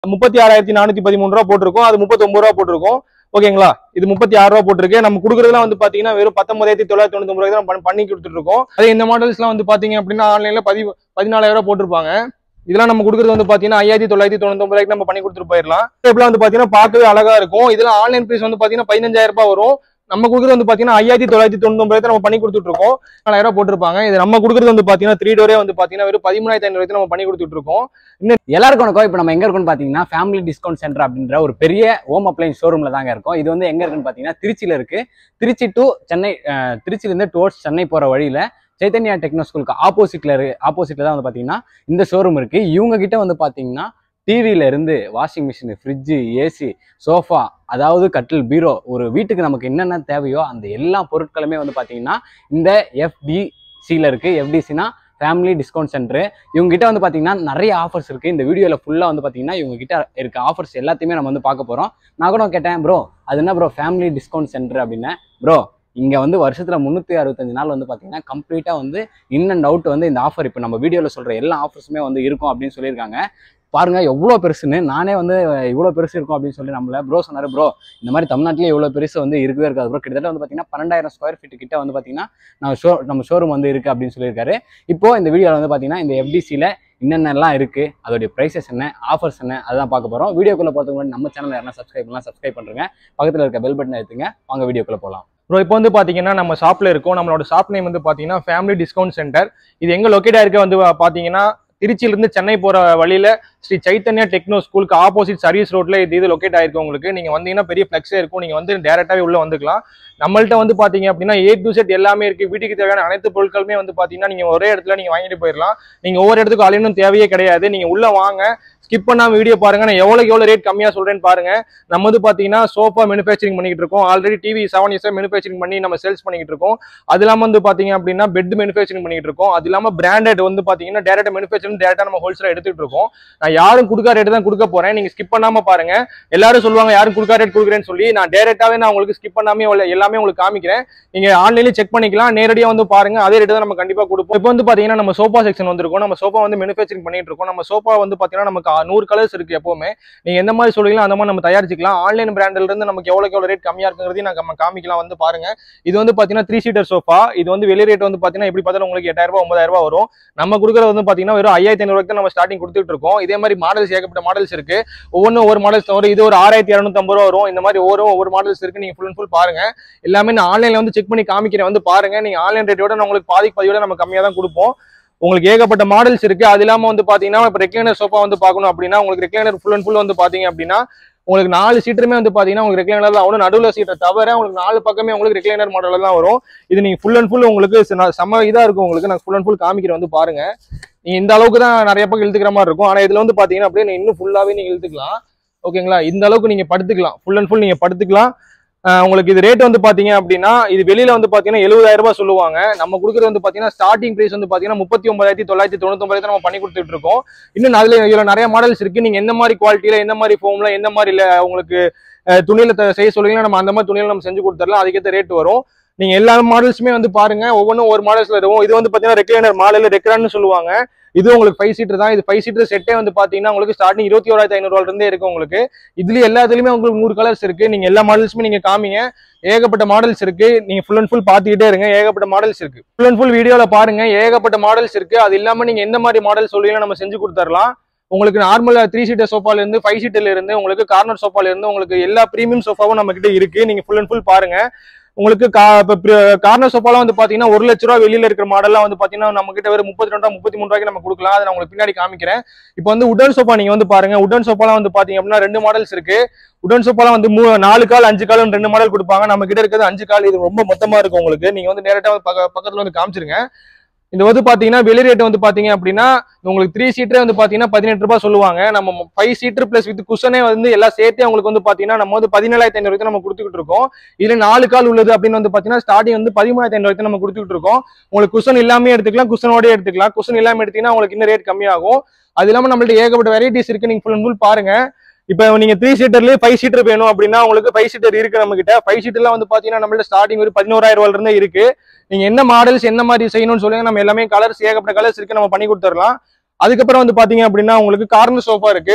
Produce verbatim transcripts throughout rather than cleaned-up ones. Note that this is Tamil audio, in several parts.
முப்பத்தி ஆறாயிரத்தி நானூத்தி பதிமூணு ரூபா போட்டிருக்கோம். அது முப்பத்தி ஒன்பது ரூபா போட்டிருக்கோம். ஓகேங்களா? இது முப்பத்தி ஆறு ரூபா போட்டிருக்கு. நம்ம கொடுக்குறதுலாம் வந்து பாத்தீங்கன்னா வெறும் பத்தொன்பதாயிரத்தி தொள்ளாயிரத்தி தொண்ணூத்தி ஒன்பது ரூபாய் தான் பண்ணி கொடுத்துட்டு இருக்கோம். அதே இந்த மாடல்ஸ் எல்லாம் வந்து பாத்தீங்க அப்படின்னா ஆன்லைன்ல பதி பதினாலாயிரம் ரூபாய் போட்டிருப்பாங்க. இதெல்லாம் நம்ம கொடுக்குறது வந்து பாத்தீங்கன்னா ஐயாயிரத்தி தொள்ளாயிரத்தி தொண்ணூத்தி ஒன்பது ரூபாய்க்கு நம்ம பண்ணி கொடுத்துட்டு போயிடலாம். இப்பெல்லாம் வந்து பாத்தீங்கன்னா பார்க்கவே அழகா இருக்கும். இதெல்லாம் ஆன்லைன் பிரைஸ் வந்து பாத்தீங்கன்னா பதினஞ்சாயிரம் ரூபாய் வரும். நம்ம கொடுக்குறது வந்து பாத்தீங்கன்னா ஐயாயிரத்தி தொள்ளாயிரத்தி தொண்ணூத்தி ஒன்பது நம்ம பண்ணி கொடுத்துட்டு இருக்கோம். நாலாயிரம் ரூபாய் போட்டிருப்பாங்க. இது நம்ம கொடுக்குறது வந்து பாத்தீங்கன்னா த்ரீ டோரே வந்து பாத்தீங்கன்னா வெறும் பதிமூணாயிரத்தி ஐநூறு நம்ம பண்ணி கொடுத்துட்டு இருக்கோம். எல்லாருக்கும் வணக்கம். இப்போ நம்ம எங்க இருக்கோம்னு பாத்தீங்கன்னா ஃபேமிலி டிஸ்கவுண்ட் சென்டர் அப்படின்ற ஒரு பெரிய ஹோம் அப்ளையன்ஸ் ஷோரூம்ல தாங்க இருக்கும். இது வந்து எங்க இருக்குன்னு பாத்தீங்கன்னா திருச்சியில இருக்கு. திருச்சி டு சென்னை, திருச்சியில இருந்து டுவர்ட்ஸ் சென்னை போற வழியில சைத்தன்யா டெக்னோ ஸ்கூலுக்கு ஆப்போசிட்ல இருக்கு. ஆப்போசிட்ல தான் வந்து பாத்தீங்கன்னா இந்த ஷோரூம் இருக்கு. இவங்க கிட்ட வந்து பாத்தீங்கன்னா டிவில இருந்து washing machine, fridge, AC, sofa, அதாவது கட்டில், பீரோ, ஒரு வீட்டுக்கு நமக்கு என்னென்ன தேவையோ அந்த எல்லா பொருட்களுமே வந்து பாத்தீங்கன்னா இந்த எஃப்டிசில இருக்கு. எஃப்டிசினா ஃபேமிலி டிஸ்கவுண்ட் சென்டர். இவங்க கிட்ட வந்து பாத்தீங்கன்னா நிறைய ஆஃபர்ஸ் இருக்கு. இந்த வீடியோல ஃபுல்லா வந்து பாத்தீங்கன்னா இவங்க கிட்ட இருக்க ஆஃபர்ஸ் எல்லாத்தையுமே நம்ம வந்து பார்க்க போறோம். நான் கூட கேட்டேன், ப்ரோ அது என்ன ப்ரோ ஃபேமிலி டிஸ்கவுண்ட் சென்டர் அப்படின்னு. ப்ரோ இங்க வந்து வருஷத்துல முன்னூத்தி அறுபத்தஞ்சு நாள் வந்து பாத்தீங்கன்னா கம்ப்ளீட்டா வந்து இன் அண்ட் அவுட் வந்து இந்த ஆஃபர் இப்போ நம்ம வீடியோல சொல்ற எல்லா ஆஃபர்ஸுமே வந்து இருக்கும் அப்படின்னு சொல்லியிருக்காங்க. பாருங்க எவ்வளோ பெருசுன்னு. நானே வந்து இவ்வளோ பெருசு இருக்கும் அப்படின்னு சொல்லி நம்மள ப்ரோ சொன்னாரு. ப்ரோ இந்த மாதிரி தமிழ்நாட்டிலே இவ்வளோ பெருசு வந்து இருக்கவே இருக்காது ப்ரோ. கிட்டத்தட்ட வந்து பார்த்தீங்கன்னா பன்னெண்டாயிரம் ஸ்கொயர் ஃபீட் கிட்ட வந்து பார்த்தீங்கன்னா நம்ம ஷோ நம்ம ஷோரூம் வந்து இருக்கு அப்படின்னு சொல்லியிருக்காரு. இப்போ இந்த வீடியோவில் வந்து பார்த்தீங்கன்னா இந்த எஃப்டிசியில் என்னென்னலாம் இருக்கு, அதோடைய ப்ரைஸஸ் என்ன, ஆஃபர்ஸ் என்ன, அதுதான் பார்க்க போகிறோம். வீடியோக்குள்ள பார்த்துக்கு முன்னாடி நம்ம சேனல் யாரா சப்ஸ்கிரைப் பண்ணலாம், சப்ஸ்கிரைப் பண்ணுங்க. பக்கத்தில் இருக்க பெல் பட்டனை எடுத்துங்க. வாங்க வீடியோக்குள்ள போகலாம். ப்ரோ இப்போ வந்து பாத்தீங்கன்னா நம்ம ஷாப்ல இருக்கோம். நம்மளோட ஷாப் நேம் வந்து பாத்தீங்கன்னா ஃபேமிலி டிஸ்கவுண்ட் சென்டர். இது எங்க லொக்கேட் ஆயிருக்க வந்து பாத்தீங்கன்னா திருச்சியிலிருந்து சென்னை போற வழியில ஸ்ரீ சைத்தன்யா டெக்னோ ஸ்கூலுக்கு ஆப்போசிட் சர்வீஸ் ரோட்ல இது இது லொக்கேட் ஆயிருக்கு. உங்களுக்கு நீங்க வந்தீங்கன்னா பெரிய பிளெக்ஸே இருக்கும். நீங்க வந்து டேரக்டாவே உள்ள வந்துக்கலாம். நம்மள்ட்ட வந்து பாத்தீங்க அப்படின்னா ஏ டு செட் எல்லாமே இருக்கு. வீட்டுக்கு தேவையான அனைத்து பொருட்களுமே வந்து பாத்தீங்கன்னா நீங்க ஒரே இடத்துல நீங்க வாங்கிட்டு போயிடலாம். நீங்க ஒவ்வொரு இடத்துக்கு அலையணும் தேவையே கிடையாது. நீங்க உள்ள வாங்க, ஸ்கிப் பண்ணாம வீடியோ பாருங்க. நான் எவ்வளவு எவ்வளவு ரேட் கம்மியா சொல்றேன்னு பாருங்க. நம்ம வந்து பாத்தீங்கன்னா சோஃபா மேனுஃபேக்சரிங் பண்ணிட்டு இருக்கோம். Already TV seven years manufacturing பண்ணி நம்ம சேல்ஸ் பண்ணிட்டு இருக்கோம். அது இல்லாம வந்து பாத்தீங்க அப்படின்னா பெட் மேனுஃபேக்சரிங் பண்ணிட்டு இருக்கோம். அது இல்லாம பிராண்டட் வந்து பாத்தீங்கன்னா டேரக்டா மேனுஃபேக்சரிங் டேரக்டா நம்ம ஹோல்சேலா எடுத்துட்டு இருக்கோம். நான் யாரும் கொடுக்க ரேட் தான் கொடுக்க போறேன். நீங்க ஸ்கிப் பண்ணாம பாருங்க. எல்லாரும் சொல்லுவாங்க யாரும் கொடுக்க ரேட் கொடுக்குறேன்னு சொல்லி. நான் டேரக்டாவே நான் உங்களுக்கு ஸ்கிப் பண்ணாமே எல்லாமே உங்களுக்கு காமிக்கிறேன். நீங்க ஆன்லைன்ல செக் பண்ணிக்கலாம். நேரடியா வந்து பாருங்க. அதே ரேட் தான் நம்ம கண்டிப்பா கொடுப்போம். இப்போ வந்து பாத்தீங்கன்னா நம்ம சோஃபா செக்ஷன் வந்திருக்கோம். நம்ம சோஃபா வந்து மேனுஃபேக்சரிங் பண்ணிட்டு இருக்கோம். நம்ம சோஃபா வந்து பாத்தீங்கன்னா நமக்கு நூறு கலர்ஸ் இருக்கு. எப்பவுமே நீங்க எந்த மாதிரி சொல்றீங்களோ அந்த மாதிரி நம்ம தயாரிச்சுக்கலாம். ஆன்லைன் பிராண்ட்ல இருந்து நமக்கு எவ்வளவு எவ்வளவு ரேட் கம்மியா இருக்குங்கிறதையும் நம்ம காமிக்கலாம். வந்து பாருங்க. இது வந்து பாத்தீங்கன்னா த்ரீ சீட்டர் சோஃபா. இது வந்து வெளி ரேட் வந்து பாத்தீங்கன்னா எப்படி பார்த்தாலும் உங்களுக்கு எட்டாயிரம் ரூபாய் ஒன்பதாயிரம் ரூபாய் வரும். நம்ம கொடுக்குறது வந்து பாத்தீங்கன்னா வெறும் ஐயாயிரத்தி ஐநூறு ரூபாய்க்கு நம்ம ஸ்டார்டிங் கொடுத்துட்டு இருக்கோம். இதே மாதிரி மாடல்ஸ் ஏகப்பட்ட மாடல்ஸ் இருக்கு. ஒவ்வொன்றும் ஒவ்வொரு மாடல்ஸ் வரும். இது ஒரு ஆறாயிரத்தி இருநூத்தி ஐம்பது ரூபா வரும். இந்த மாதிரி ஒவ்வொரு ஒவ்வொரு மாடல்ஸ் இருக்கு. நீங்க ஃபுல் அண்ட் ஃபுல் பாருங்க. எல்லாமே நான் ஆன்லைன்ல வந்து செக் பண்ணி காமிக்கிறேன். வந்து பாருங்க. நீங்க ஆன்லைன் ரேட்டோட உங்களுக்கு பாதிக்கு பாதியோட நம்ம கம்மியா தான் கொடுப்போம். உங்களுக்கு ஏகப்பட்ட மாடல்ஸ் இருக்கு. அது இல்லாம வந்து பாத்தீங்கன்னா இப்ப ரெக்லைனர் சோஃபா வந்து பார்க்கணும் அப்படின்னா உங்களுக்கு ரெக்லைனர் ஃபுல் அண்ட் ஃபுல் வந்து பாத்தீங்க அப்படின்னா உங்களுக்கு நாலு சீட்டருமே வந்து பாத்தீங்கன்னா உங்களுக்கு ரெக்லைனர் தான் வரும். நடுவில் சீட்டை தவிர உங்களுக்கு நாலு பக்கமே உங்களுக்கு ரெக்லைனர் மாடல் தான் வரும். இது நீங்க ஃபுல் அண்ட் ஃபுல் உங்களுக்கு செம்ம இதா இருக்கும். உங்களுக்கு நான் ஃபுல் அண்ட் ஃபுல் காமிக்கிறேன். வந்து பாருங்க. நீங்க இந்த அளவுக்கு தான் நிறைய பக்கம் இழுத்துக்கிற மாதிரி இருக்கும். ஆனா இதுல வந்து பாத்தீங்கன்னா அப்படியே நீங்க இன்னும் ஃபுல்லாவே நீங்க இழுத்துக்கலாம். ஓகேங்களா? இந்த அளவுக்கு நீங்க படுத்துக்கலாம். ஃபுல் அண்ட் ஃபுல் நீங்க படுத்துக்கலாம். உங்களுக்கு இது ரேட் வந்து பாத்தீங்க அப்படின்னா இது வெளியில வந்து பாத்தீங்கன்னா எழுபதாயிரம் ரூபாய் சொல்லுவாங்க. நம்ம கொடுக்குறது வந்து பாத்தீங்கன்னா ஸ்டார்டிங் பிரைஸ் வந்து பாத்தீங்கன்னா முப்பத்தி ஒன்பதாயிரத்தி தொள்ளாயிரத்தி தொண்ணூத்தி ஒன்பது நம்ம பண்ணி கொடுத்துட்டு இருக்கோம். இன்னும் அதுல இதுல நிறைய மாடல்ஸ் இருக்கு. நீங்க எந்த மாதிரி குவாலிட்டியில, எந்த மாதிரி ஃபோம்ல, எந்த மாதிரி இல்ல உங்களுக்கு துணியில செய்ய சொல்லுவீங்கன்னா நம்ம அந்த மாதிரி துணியில நம்ம செஞ்சு கொடுத்துடலாம். அதுக்கேற்ற ரேட் வரும். நீங்க எல்லா மாடல்ஸுமே வந்து பாருங்க. ஒவ்வொன்றும் ஒரு மாடல்ஸ்ல இருக்கும். இது வந்து பாத்தீங்கன்னா ரெக்லைனர் மாடல் ரெக்ரான்னு சொல்லுவாங்க. இது உங்களுக்கு ஃபைவ் சீட்டர் தான். இது ஃபைவ் சீட்டர் செட்டே வந்து பாத்தீங்கன்னா உங்களுக்கு ஸ்டார்டிங் இருபத்தி ஓராயிரத்தி ஐநூறு ரூபாயில இருந்தே இருக்கு. உங்களுக்கு இதுல எல்லாத்துலயுமே உங்களுக்கு நூறு கலர்ஸ் இருக்கு. நீங்க எல்லா மாடல்ஸுமே நீங்க காமிங்க. ஏகப்பட்ட மாடல்ஸ் இருக்கு. நீங்க ஃபுல் அண்ட் ஃபுல் பாத்துக்கிட்டே இருங்க. ஏகப்பட்ட மாடல்ஸ் இருக்கு. ஃபுல் அண்ட் ஃபுல் வீடியோல பாருங்க. ஏகப்பட்ட மாடல்ஸ் இருக்கு. அது இல்லாம நீங்க எந்த மாதிரி மாடல் சொல்லுவீங்களோ நம்ம செஞ்சு கொடுத்துடலாம். உங்களுக்கு நார்மலா த்ரீ சீட்டர் சோஃபால இருந்து ஃபைவ் சீட்டர்ல இருந்து உங்களுக்கு கார்னர் சோஃபால இருந்து உங்களுக்கு எல்லா பிரீமியம் சோஃபாவும் நம்ம கிட்ட இருக்கு. நீங்க ஃபுல் அண்ட் ஃபுல் பாருங்க. உங்களுக்கு கார்னர் சோஃபாலாம் வந்து பாத்தீங்கன்னா ஒரு லட்ச ரூபா வெளியில இருக்கிற மாடல்லாம் வந்து பாத்தீங்கன்னா நம்ம கிட்ட வெறும் முப்பத்தி ரெண்டு முப்பத்தி மூணு ரூபாய்க்கு நம்ம கொடுக்கலாம். அதை நான் உங்களுக்கு பின்னாடி காமிக்கிறேன். இப்போ வந்து உடன் சோஃபா நீங்க வந்து பாருங்க. உடன் சோஃபாலாம் வந்து பாத்தீங்க அப்படின்னா ரெண்டு மாடல்ஸ் இருக்கு. உடன் சோஃபாலாம் வந்து மூ நாலு கால் அஞ்சு கால் ரெண்டு மாடல் கொடுப்பாங்க. நம்ம கிட்ட இருக்கிறது அஞ்சு கால். இது ரொம்ப மொத்தமா இருக்கும். உங்களுக்கு நீங்க வந்து நேரட்டா பக்கத்துல வந்து காமிச்சிருங்க. இந்த வந்து பாத்தீங்கன்னா வெளி ரேட் வந்து பாத்தீங்க அப்படின்னா உங்களுக்கு த்ரீ சீட்டரே வந்து பாத்தீங்கன்னா பதினெட்டு ரூபாய் சொல்லுவாங்க. நம்ம ஃபைவ் சீட்டர் பிளஸ் வித் குஷனே வந்து எல்லாம் சேர்த்து உங்களுக்கு வந்து பாத்தீங்கன்னா நம்ம வந்து பதினேழாயிரத்தி ஐநூறு ரூபாய் நம்ம கொடுத்துக்கிட்டு இருக்கோம். இதுல நாலு கால் உள்ளது அப்படின்னு வந்து பாத்தீங்கன்னா ஸ்டார்டிங் வந்து பதிமூணாயிரத்தி ஐநூறு ரூபாய் நம்ம கொடுத்துக்கிட்டு இருக்கோம். உங்களுக்கு குஷன் இல்லாம எடுத்துக்கலாம், குஷனோடய எடுத்துக்கலாம். குஷன் இல்லாம எடுத்தீங்கன்னா உங்களுக்கு இன்னும் ரேட் கம்மியாகும். அது இல்லாம நம்மள்ட்ட ஏகப்பட்ட வெரைட்டிஸ் இருக்கு. நீங்க ஃபுல் அண்ட் ஃபுல் பாருங்க. இப்போ நீங்க த்ரீ சீட்டர்லயே ஃபைவ் சீட்டர் வேணும் அப்படின்னா உங்களுக்கு ஃபைவ் சீட்டர் இருக்கு நம்ம கிட்ட. ஃபைவ் சீட்டர்லாம் வந்து பாத்தீங்கன்னா நம்மள்ட்ட ஸ்டார்டிங் ஒரு பதினோராயிரம் ரூபாயில இருந்தே இருக்கு. நீங்க என்ன மாடல்ஸ் என்ன மாதிரி செய்யணும்னு சொல்லுங்க. நம்ம எல்லாமே கலர்ஸ் ஏகப்பட்ட கலர்ஸ் இருக்கு. நம்ம பண்ணி கொடுத்துடலாம். அதுக்கப்புறம் வந்து பாத்தீங்க அப்படின்னா உங்களுக்கு கார்னர் சோஃபா இருக்கு.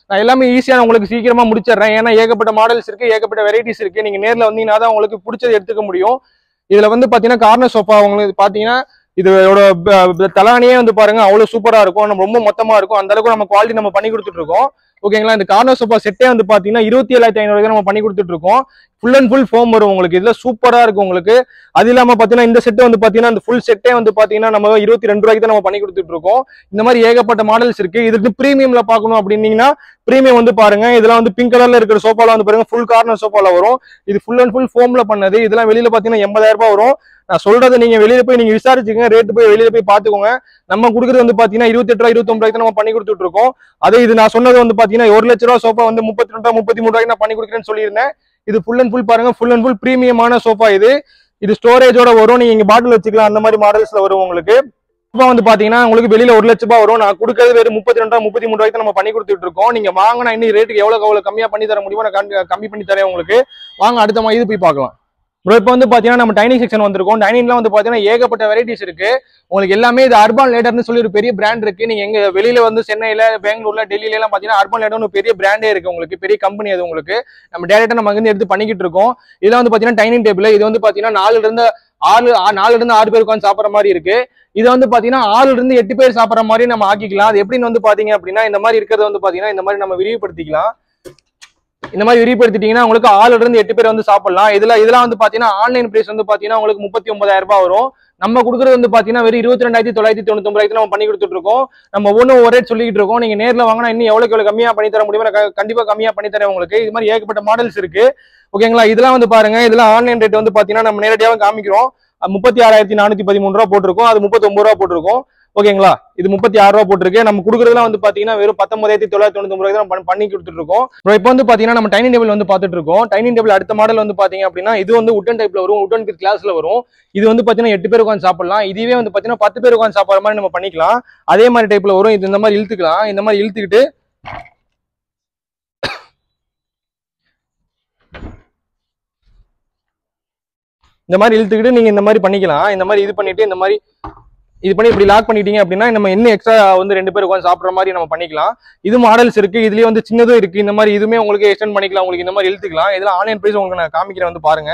நான் எல்லாமே ஈஸியா உங்களுக்கு சீக்கிரமா முடிச்சிடுறேன். ஏன்னா ஏகப்பட்ட மாடல்ஸ் இருக்கு, ஏகப்பட்ட வெரைட்டிஸ் இருக்கு. நீங்க நேர்ல வந்தீங்கன்னா தான் உங்களுக்கு பிடிச்சது எடுத்துக்க முடியும். இதுல வந்து பாத்தீங்கன்னா கார்னர் சோஃபா உங்களுக்கு பாத்தீங்கன்னா இதோட தலானியே வந்து பாருங்க அவ்வளவு சூப்பரா இருக்கும். நம்ம ரொம்ப மொத்தமா இருக்கும். அந்த அளவுக்கு நம்ம குவாலிட்டி நம்ம பண்ணி கொடுத்துட்டு இருக்கோம். ஓகேங்களா. இந்த கார்னர் சோஃபா செட்டே வந்து பாத்தீங்கன்னா இருபத்தி ஏழாயிரத்தி ஐநூறு நம்ம பண்ணி கொடுத்துட்டு இருக்கோம். ஃபுல் அண்ட் ஃபுல் ஃபோம் வரும் உங்களுக்கு. இதுல சூப்பரா இருக்கும் உங்களுக்கு. அது இல்லாம பாத்தீங்கன்னா இந்த செட் வந்து பாத்தீங்கன்னா இந்த ஃபுல் செட்டே வந்து பாத்தீங்கன்னா நம்ம இருபத்தி ரெண்டு ரூபாய்க்கு தான் நம்ம பண்ணி கொடுத்துட்டு இருக்கோம். இந்த மாதிரி ஏகப்பட்ட மாடல்ஸ் இருக்கு. இதுக்கு பிரீமியம்ல பாக்கணும் அப்படின்னீங்கன்னா பிரீமியம் வந்து பாருங்க. இதெல்லாம் வந்து பிங்க் கலர்ல இருக்கிற சோஃபால வந்து பாருங்க ஃபுல் கார்னர் சோஃபால வரும். இது ஃபுல் அண்ட் ஃபுல் ஃபோம்ல பண்ணது. இதெல்லாம் வெளியில பாத்தீங்கன்னா எண்பதாயிரம் ரூபாய் வரும். நான் சொல்றது நீங்க வெளியில போய் நீங்க விசாரிச்சுங்க, ரேட்டு போய் வெளியில போய் பாத்துக்கோங்க. நம்ம கொடுக்குறது வந்து பாத்தீங்கன்னா இருபத்தி எட்டு ரூபாய் இருபத்தி ஒன்பது ரூபாய்க்கு நம்ம பண்ணி கொடுத்துட்டு இருக்கோம். அதே இது நான் சொன்னது வந்து பாத்தீங்கன்னா ஒரு லட்ச ரூபா சோஃபா வந்து முப்பத்தி ரெண்டு ரூபாய் முப்பத்தி மூணு ரூபாய்க்கு நான் பண்ணி கொடுக்குறேன்னு சொல்லியிருந்தேன். இது ஃபுல் அண்ட் ஃபுல் பாருங்க, ஃபுல் அண்ட் ஃபுல் பிரீமியமான சோஃபா. இது இது ஸ்டோரேஜோட வரும். நீங்க இங்க பாட்டில் வச்சுக்கலாம். அந்த மாதிரி மாடல்ஸ்ல வரும் உங்களுக்கு. சோஃபா வந்து பாத்தீங்கன்னா உங்களுக்கு வெளியில ஒரு லட்ச ரூபாய் வரும். நான் கொடுக்கறது வெறும் முப்பத்தி ரெண்டு ரூபாய் முப்பத்தி மூணு ரூபாய்க்கு நம்ம பண்ணி கொடுத்துட்டு இருக்கோம். நீங்க வாங்கினா இன்னும் ரேட்டுக்கு எவ்வளவு எவ்வளவு கம்மியா பண்ணி தர முடியுமோ நான் கம்மி பண்ணி தரேன் உங்களுக்கு. வாங்க அடுத்த மாதிரி இது போய் பார்க்கலாம். ப்ரோ இப்போ வந்து பாத்தீங்கன்னா நம்ம டைனிங் செக்ஷன் வந்திருக்கோம். டைனிங்ல வந்து பாத்தீங்கன்னா ஏகப்பட்ட வெரைட்டிஸ் இருக்கு உங்களுக்கு. எல்லாமே இது அர்பன் லேடர்னு சொல்லி ஒரு பெரிய பிராண்ட் இருக்கு. நீங்க எங்க வெளியில வந்து சென்னையில, பெங்களூர்ல, டெல்லியில எல்லாம் பாத்தீங்கன்னா அர்பன் லேடர்னு பெரிய பிராண்டே இருக்கு உங்களுக்கு. பெரிய கம்பெனி அது உங்களுக்கு. நம்ம டேரக்டா நம்ம அங்கிருந்து எடுத்து பண்ணிக்கிட்டு இருக்கோம். இதெல்லாம் வந்து பாத்தீங்கன்னா டைனிங் டேபிள். இது வந்து பாத்தீங்கன்னா நாலுல இருந்து ஆறு நாலுல இருந்து ஆறு பேர் உட்காந்து சாப்பிட்ற மாதிரி இருக்கு. இது வந்து பாத்தீங்கன்னா ஆறுல இருந்து எட்டு பேர் சாப்பிட்ற மாதிரி நம்ம ஆக்கிக்கலாம். அது எப்படின்னு வந்து பாத்தீங்க அப்படின்னா இந்த மாதிரி இருக்கிறது வந்து பாத்தீங்கன்னா இந்த மாதிரி நம்ம விரிவுபடுத்திக்கலாம். இந்த மாதிரி விரிவுபடுத்திட்டீங்கன்னா உங்களுக்கு ஆறுல இருந்து எட்டு பேர் வந்து சாப்பிடலாம். இதுல இதெல்லாம் வந்து பாத்தீங்கன்னா ஆன்லைன் பிரைஸ் வந்து பாத்தீங்கன்னா உங்களுக்கு முப்பத்தி ஒன்பதாயிரம் ரூபாய் வரும். நம்ம கொடுக்குறது வந்து பாத்தீங்கன்னா வெறும் இருபத்தி ரெண்டாயிரத்தி தொள்ளாயிரத்தி தொண்ணூத்தி ஒன்பது நம்ம பண்ணி கொடுத்துட்டு இருக்கோம். நம்ம ஒன்னும் ஒரு ரேட் சொல்லிட்டு இருக்கோம். நீங்க நேர்ல வாங்கினா இன்னும் எவ்வளவு எவ்வளவு கம்மியா பண்ணி தர முடியுமோ கண்டிப்பா கம்மியா பண்ணி தரேன் உங்களுக்கு. இது மாதிரி ஏகப்பட்ட மாடல்ஸ் இருக்கு. ஓகேங்களா. இதெல்லாம் வந்து பாருங்க, இதெல்லாம் ஆன்லைன் ரேட் வந்து பாத்தீங்கன்னா நம்ம நேரடியாக காமிக்கிறோம். முப்பத்தி ஆறாயிரத்தி நானூத்தி பதிமூணு ரூபா போட்டிருக்கோம். அது முப்பத்தி ஒன்பது ரூபா போட்டிருக்கோம். ஓகேங்களா. இது முப்பத்தி ஆறு ரூபா போட்டிருக்கு. நம்ம கொடுக்குறதுலாம் வந்து பாத்தீங்கன்னா வெறும் பத்தொன்பதாயிரத்தி தொள்ளாயிரத்தி தொண்ணூத்தி ஒன்பது ரூபாய் பண்ணி கொடுத்துட்டு இருக்கோம். இப்போ வந்து பாத்தீங்கன்னா நம்ம டைனிங் டேபிள் வந்து பாத்துட்டு இருக்கோம். டைனிங் டேபிள் அடுத்த மாடல் வந்து பாத்தீங்க அப்படின்னா இது வந்து உட்டன் டைப்ல வரும். உட்டன் வித் கிளாஸ்ல வரும். இது வந்து பாத்தீங்கன்னா எட்டு பேர் உட்காந்து சாப்பிடலாம். இதுவே வந்து பாத்தீங்கன்னா பத்து பேர் உட்காந்து சாப்பிடுற மாதிரி நம்ம பண்ணிக்கலாம். அதே மாதிரி டைப்ல வரும். இது இந்த மாதிரி இழுத்துக்கலாம். இந்த மாதிரி இழுத்துக்கிட்டு இந்த மாதிரி இழுத்துக்கிட்டு நீங்க இந்த மாதிரி பண்ணிக்கலாம். இந்த மாதிரி இது பண்ணிட்டு இந்த மாதிரி இது பண்ணி இப்படி லாக் பண்ணிட்டீங்க அப்படின்னா நம்ம இன்னும் எக்ஸ்ட்ரா வந்து ரெண்டு பேர் உட்காந்து சாப்பிட்ற மாதிரி நம்ம பண்ணிக்கலாம். இது மாடல்ஸ் இருக்கு. இதுலயே வந்து சின்னதும் இருக்கு. இந்த மாதிரி இதுவுமே உங்களுக்கு எக்ஸ்டெண்ட் பண்ணிக்கலாம். உங்களுக்கு இந்த மாதிரி இழுத்துக்கலாம். இதெல்லாம் ஆன்லைன் பிரைஸ் உங்களுக்கு நான் காமிக்கிறேன் வந்து பாருங்க.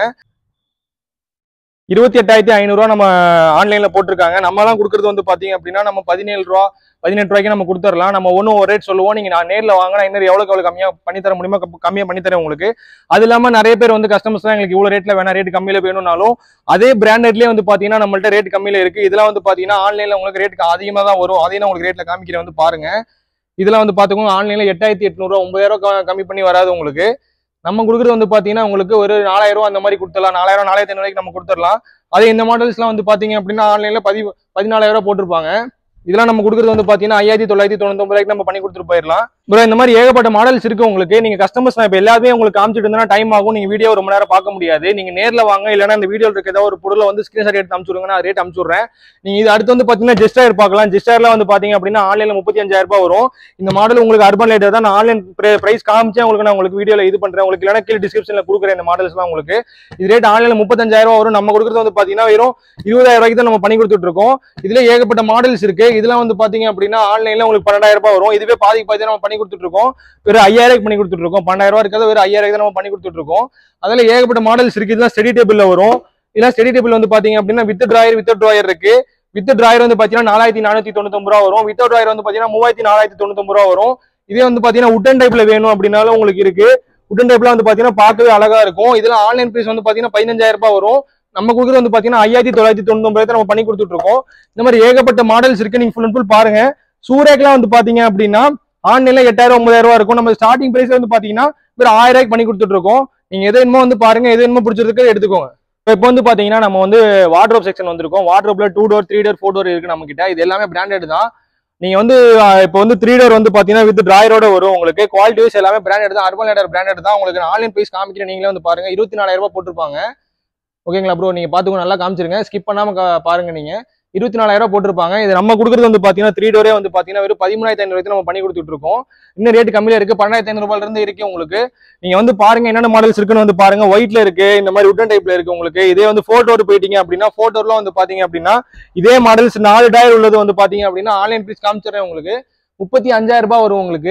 இருபத்தி எட்டாயிரத்தி ஐநூறு ரூபா நம்ம ஆன்லைன்ல போட்டிருக்காங்க. நம்ம எல்லாம் கொடுக்குறது வந்து பாத்தீங்க அப்படின்னா நம்ம பதினேழு ரூபா பதினெட்டு ரூபாய்க்கு நம்ம கொடுத்துடலாம். நம்ம ஒன்னும் ஒரு ரேட் சொல்லுவோம். நீங்க நான் நேரில் வாங்கினா இன்னும் எவ்வளவு எவ்வளவு கம்மியா பண்ணி தர முடியுமோ கம்மியா பண்ணி தரேன் உங்களுக்கு. அது இல்லாம நிறைய பேர் வந்து கஸ்டமர்ஸ் தான் எங்களுக்கு இவ்வளவு ரேட்ல வேணா, ரேட் கம்மியில வேணும்னாலும் அதே பிராண்டட்லயே வந்து பாத்தீங்கன்னா நம்மள்ட்ட ரேட் கம்மியில இருக்கு. இதெல்லாம் வந்து பாத்தீங்கன்னா ஆன்லைன்ல உங்களுக்கு ரேட் அதிகமா தான் வரும். அதையும் உங்களுக்கு ரேட்ல காமிக்கிறேன் வந்து பாருங்க. இதெல்லாம் வந்து பாத்துக்கோங்க. ஆன்லைன்ல எட்டாயிரத்தி எட்நூறு ரூபா ஒன்பதாயிரம் ரூபாய் கம்மி பண்ணி வராது உங்களுக்கு. நம்ம கொடுக்குறது வந்து பாத்தீங்கன்னா உங்களுக்கு ஒரு நாலாயிரம் ரூபாய் அந்த மாதிரி கொடுத்துடலாம். நாலாயிரம் நாலாயிரத்தி ஐநூறு நம்ம கொடுத்துடலாம். அதே இந்த மாடல்ஸ் எல்லாம் வந்து பாத்தீங்க அப்படின்னா ஆன்லைன்ல பதி பதினாலாயிரம் ரூபாய் போட்டிருப்பாங்க. இதெல்லாம் நம்ம கொடுக்குறது வந்து பாத்தீங்கன்னா ஐயாயிரத்தி தொள்ளாயிரத்தி தொண்ணூத்தி ஒன்பது ரூபாய்க்கு நம்ம பண்ணி கொடுத்துட்டு போயிடலாம். ப்ரோ இந்த மாதிரி ஏகப்பட்ட மாடல்ஸ் இருக்கு உங்களுக்கு. நீங்க கஸ்டமர்ஸ் நான் இப்ப எல்லாமே உங்களுக்கு காமிச்சிட்டு இருந்தா டைம் ஆகும். நீங்க வீடியோ ரொம்ப நேரம் பார்க்க முடியாது. நீங்க நேர்ல வாங்க, இல்லைன்னா இந்த வீடியோல இருக்க ஏதாவது ஒரு பொருளை வந்து ஸ்கிரீன்ஷாட் எடுத்து அனுப்பிச்சுடுங்க. நான் ரேட் அனுப்பிச்சுடுறேன். நீங்க இது அடுத்து வந்து பாத்தீங்கன்னா ஜெஸ்டர் பார்க்கலாம். ஜெஸ்டர்ல வந்து பாத்தீங்க அப்படின்னா ஆன்லைன்ல முப்பத்தி அஞ்சாயிரம் ரூபாய் வரும். இந்த மாடல் உங்களுக்கு அர்பன் லேட்டர் தான். நான் ஆன்லைன் பிரைஸ் காமிச்சேன் உங்களுக்கு. நான் உங்களுக்கு வீடியோல இது பண்றேன் உங்களுக்கு. இல்லைன்னா கீழே டிஸ்கிரிப்ஷன்ல கொடுக்குறேன் இந்த மாடல்ஸ் எல்லாம் உங்களுக்கு. இது ரேட் ஆன்லைன்ல முப்பத்தஞ்சாயிரம் ரூபாய் வரும். நம்ம கொடுக்குறது வந்து பாத்தீங்கன்னா வெறும் இருபதாயிரம் ரூபாய்க்கு தான் நம்ம பண்ணி கொடுத்துட்டு இருக்கோம். இதுல ஏகப்பட்ட மாடல்ஸ் இருக்கு. இதெல்லாம் வந்து பாத்தீங்க அப்படின்னா ஆன்லைன்ல உங்களுக்கு பன்னெண்டாயிரம் ரூபாய் வரும். இதுவே பாதிக்கு பாதி நம்ம பண்ணி கொடுத்துட்டு இருக்கோம். வெறும் ஐயாயிரம் பண்ணி கொடுத்துட்டு இருக்கோம். பன்னெண்டாயிரம் ரூபாய் இருக்கிறது வெறும் ஐயாயிரம் நம்ம பண்ணி கொடுத்துட்டு இருக்கோம். அதுல ஏகப்பட்ட மாடல்ஸ் இருக்கு. இதெல்லாம் ஸ்டடி டேபிள்ல வரும். இதெல்லாம் ஸ்டடி டேபிள் வந்து பாத்தீங்க அப்படின்னா வித் டிராயர் வித் டிராயர் இருக்கு. வித் டிராயர் வந்து பாத்தீங்கன்னா நாலாயிரத்தி நானூத்தி தொண்ணூத்தி ஒன்பது ரூபா வரும். வித் டிராயர் வந்து பாத்தீங்கன்னா மூவாயிரத்தி நாலாயிரத்தி தொண்ணூத்தி ஒன்பது ரூபா வரும். இதே வந்து பாத்தீங்கன்னா உட்டன் டைப்ல வேணும் அப்படின்னாலும் உங்களுக்கு இருக்கு. உட்டன் டைப்ல வந்து பாத்தீங்கன்னா பார்க்கவே அழகா இருக்கும். இதெல்லாம் ஆன்லைன் பிரைஸ் வந்து பாத்தீங்கன்னா பதினஞ்சாயிரம் ரூபாய் வரும். நம்ம கொடுக்குறது வந்து பாத்தீங்கன்னா ஐயாயிரத்தி தொள்ளாயிரத்தி தொண்ணூத்தி ஒன்பது நம்ம பண்ணி கொடுத்துட்டு இருக்கோம். இந்த மாதிரி ஏகப்பட்ட மாடல்ஸ் இருக்கு. நீங்க ஃபுல் அண்ட் ஃபுல் பாருங்க. சூரேக்லாம் வந்து பாத்தீங்க அப்படின்னா ஆன்லைன்ல எட்டாயிரம் ஒன்பதாயிரம் ரூபாய் இருக்கும். நம்ம ஸ்டார்டிங் பிரைஸ் வந்து பாத்தீங்கன்னா வெறும் ஆயிரம் ரூபாய்க்கு பண்ணி கொடுத்துட்டு இருக்கோம். நீங்க எது என்னமோ வந்து பாருங்க, எது என்னமோ பிடிச்சிருக்கு எடுத்துக்கோங்க. இப்போ வந்து பாத்தீங்கன்னா நம்ம வந்து வார்ட்ரோப் செக்ஷன் வந்திருக்கோம். வார்ட்ரோப்ல two door three door four door இருக்கு நம்ம கிட்ட. இது எல்லாமே பிராண்டட் தான். நீங்க வந்து இப்போ வந்து த்ரீ டோர் வந்து பாத்தீங்கன்னா வித் டிராயரோட வரும் உங்களுக்கு. குவாலிட்டி வைஸ் எல்லாமே பிராண்டட் தான். அர்பன் லேடர் பிராண்டட் தான். உங்களுக்கு ஆன்லைன் பிரைஸ் காமிக்கிறேன். நீங்களே வந்து பாருங்க. இருபத்தி நாலாயிரம் ரூபாய் போட்டிருப்பாங்க. ஓகேங்களா ப்ரோ, நீங்க பாத்துக்கோ, நல்லா காமிச்சிருங்க. ஸ்கிப் பண்ணாம பாருங்க. நீங்க இருபத்தி நாலாயிரம் ரூபாய் போட்டிருப்பாங்க. இது நம்ம கொடுக்குறது வந்து பாத்தீங்கன்னா த்ரீ டோரே வந்து பாத்தீங்கன்னா வெறும் பதிமூணாயிரத்தி ஐநூறு நம்ம பண்ணி கொடுத்துட்டு இருக்கோம். இன்னும் ரேட் கம்மியா இருக்கு. பன்னெண்டாயிரத்தி ஐநூறு ரூபாயில இருந்து இருக்கு உங்களுக்கு. நீங்க வந்து பாருங்க என்னென்ன மாடல்ஸ் இருக்குன்னு வந்து பாருங்க. ஒயிட்ல இருக்கு, இந்த மாதிரி உட்டன் டைப்ல இருக்கு உங்களுக்கு. இதே வந்து ஃபோர் டோர் போயிட்டீங்க அப்படின்னா ஃபோர் டோர்ல வந்து பாத்தீங்க அப்படின்னா இதே மாடல்ஸ் நாலு டயர் உள்ளது வந்து பாத்தீங்க அப்படின்னா ஆன்லைன் பிரைஸ் காமிச்சிடுறேன் உங்களுக்கு. முப்பத்தி அஞ்சாயிரம் ரூபாய் வரும் உங்களுக்கு.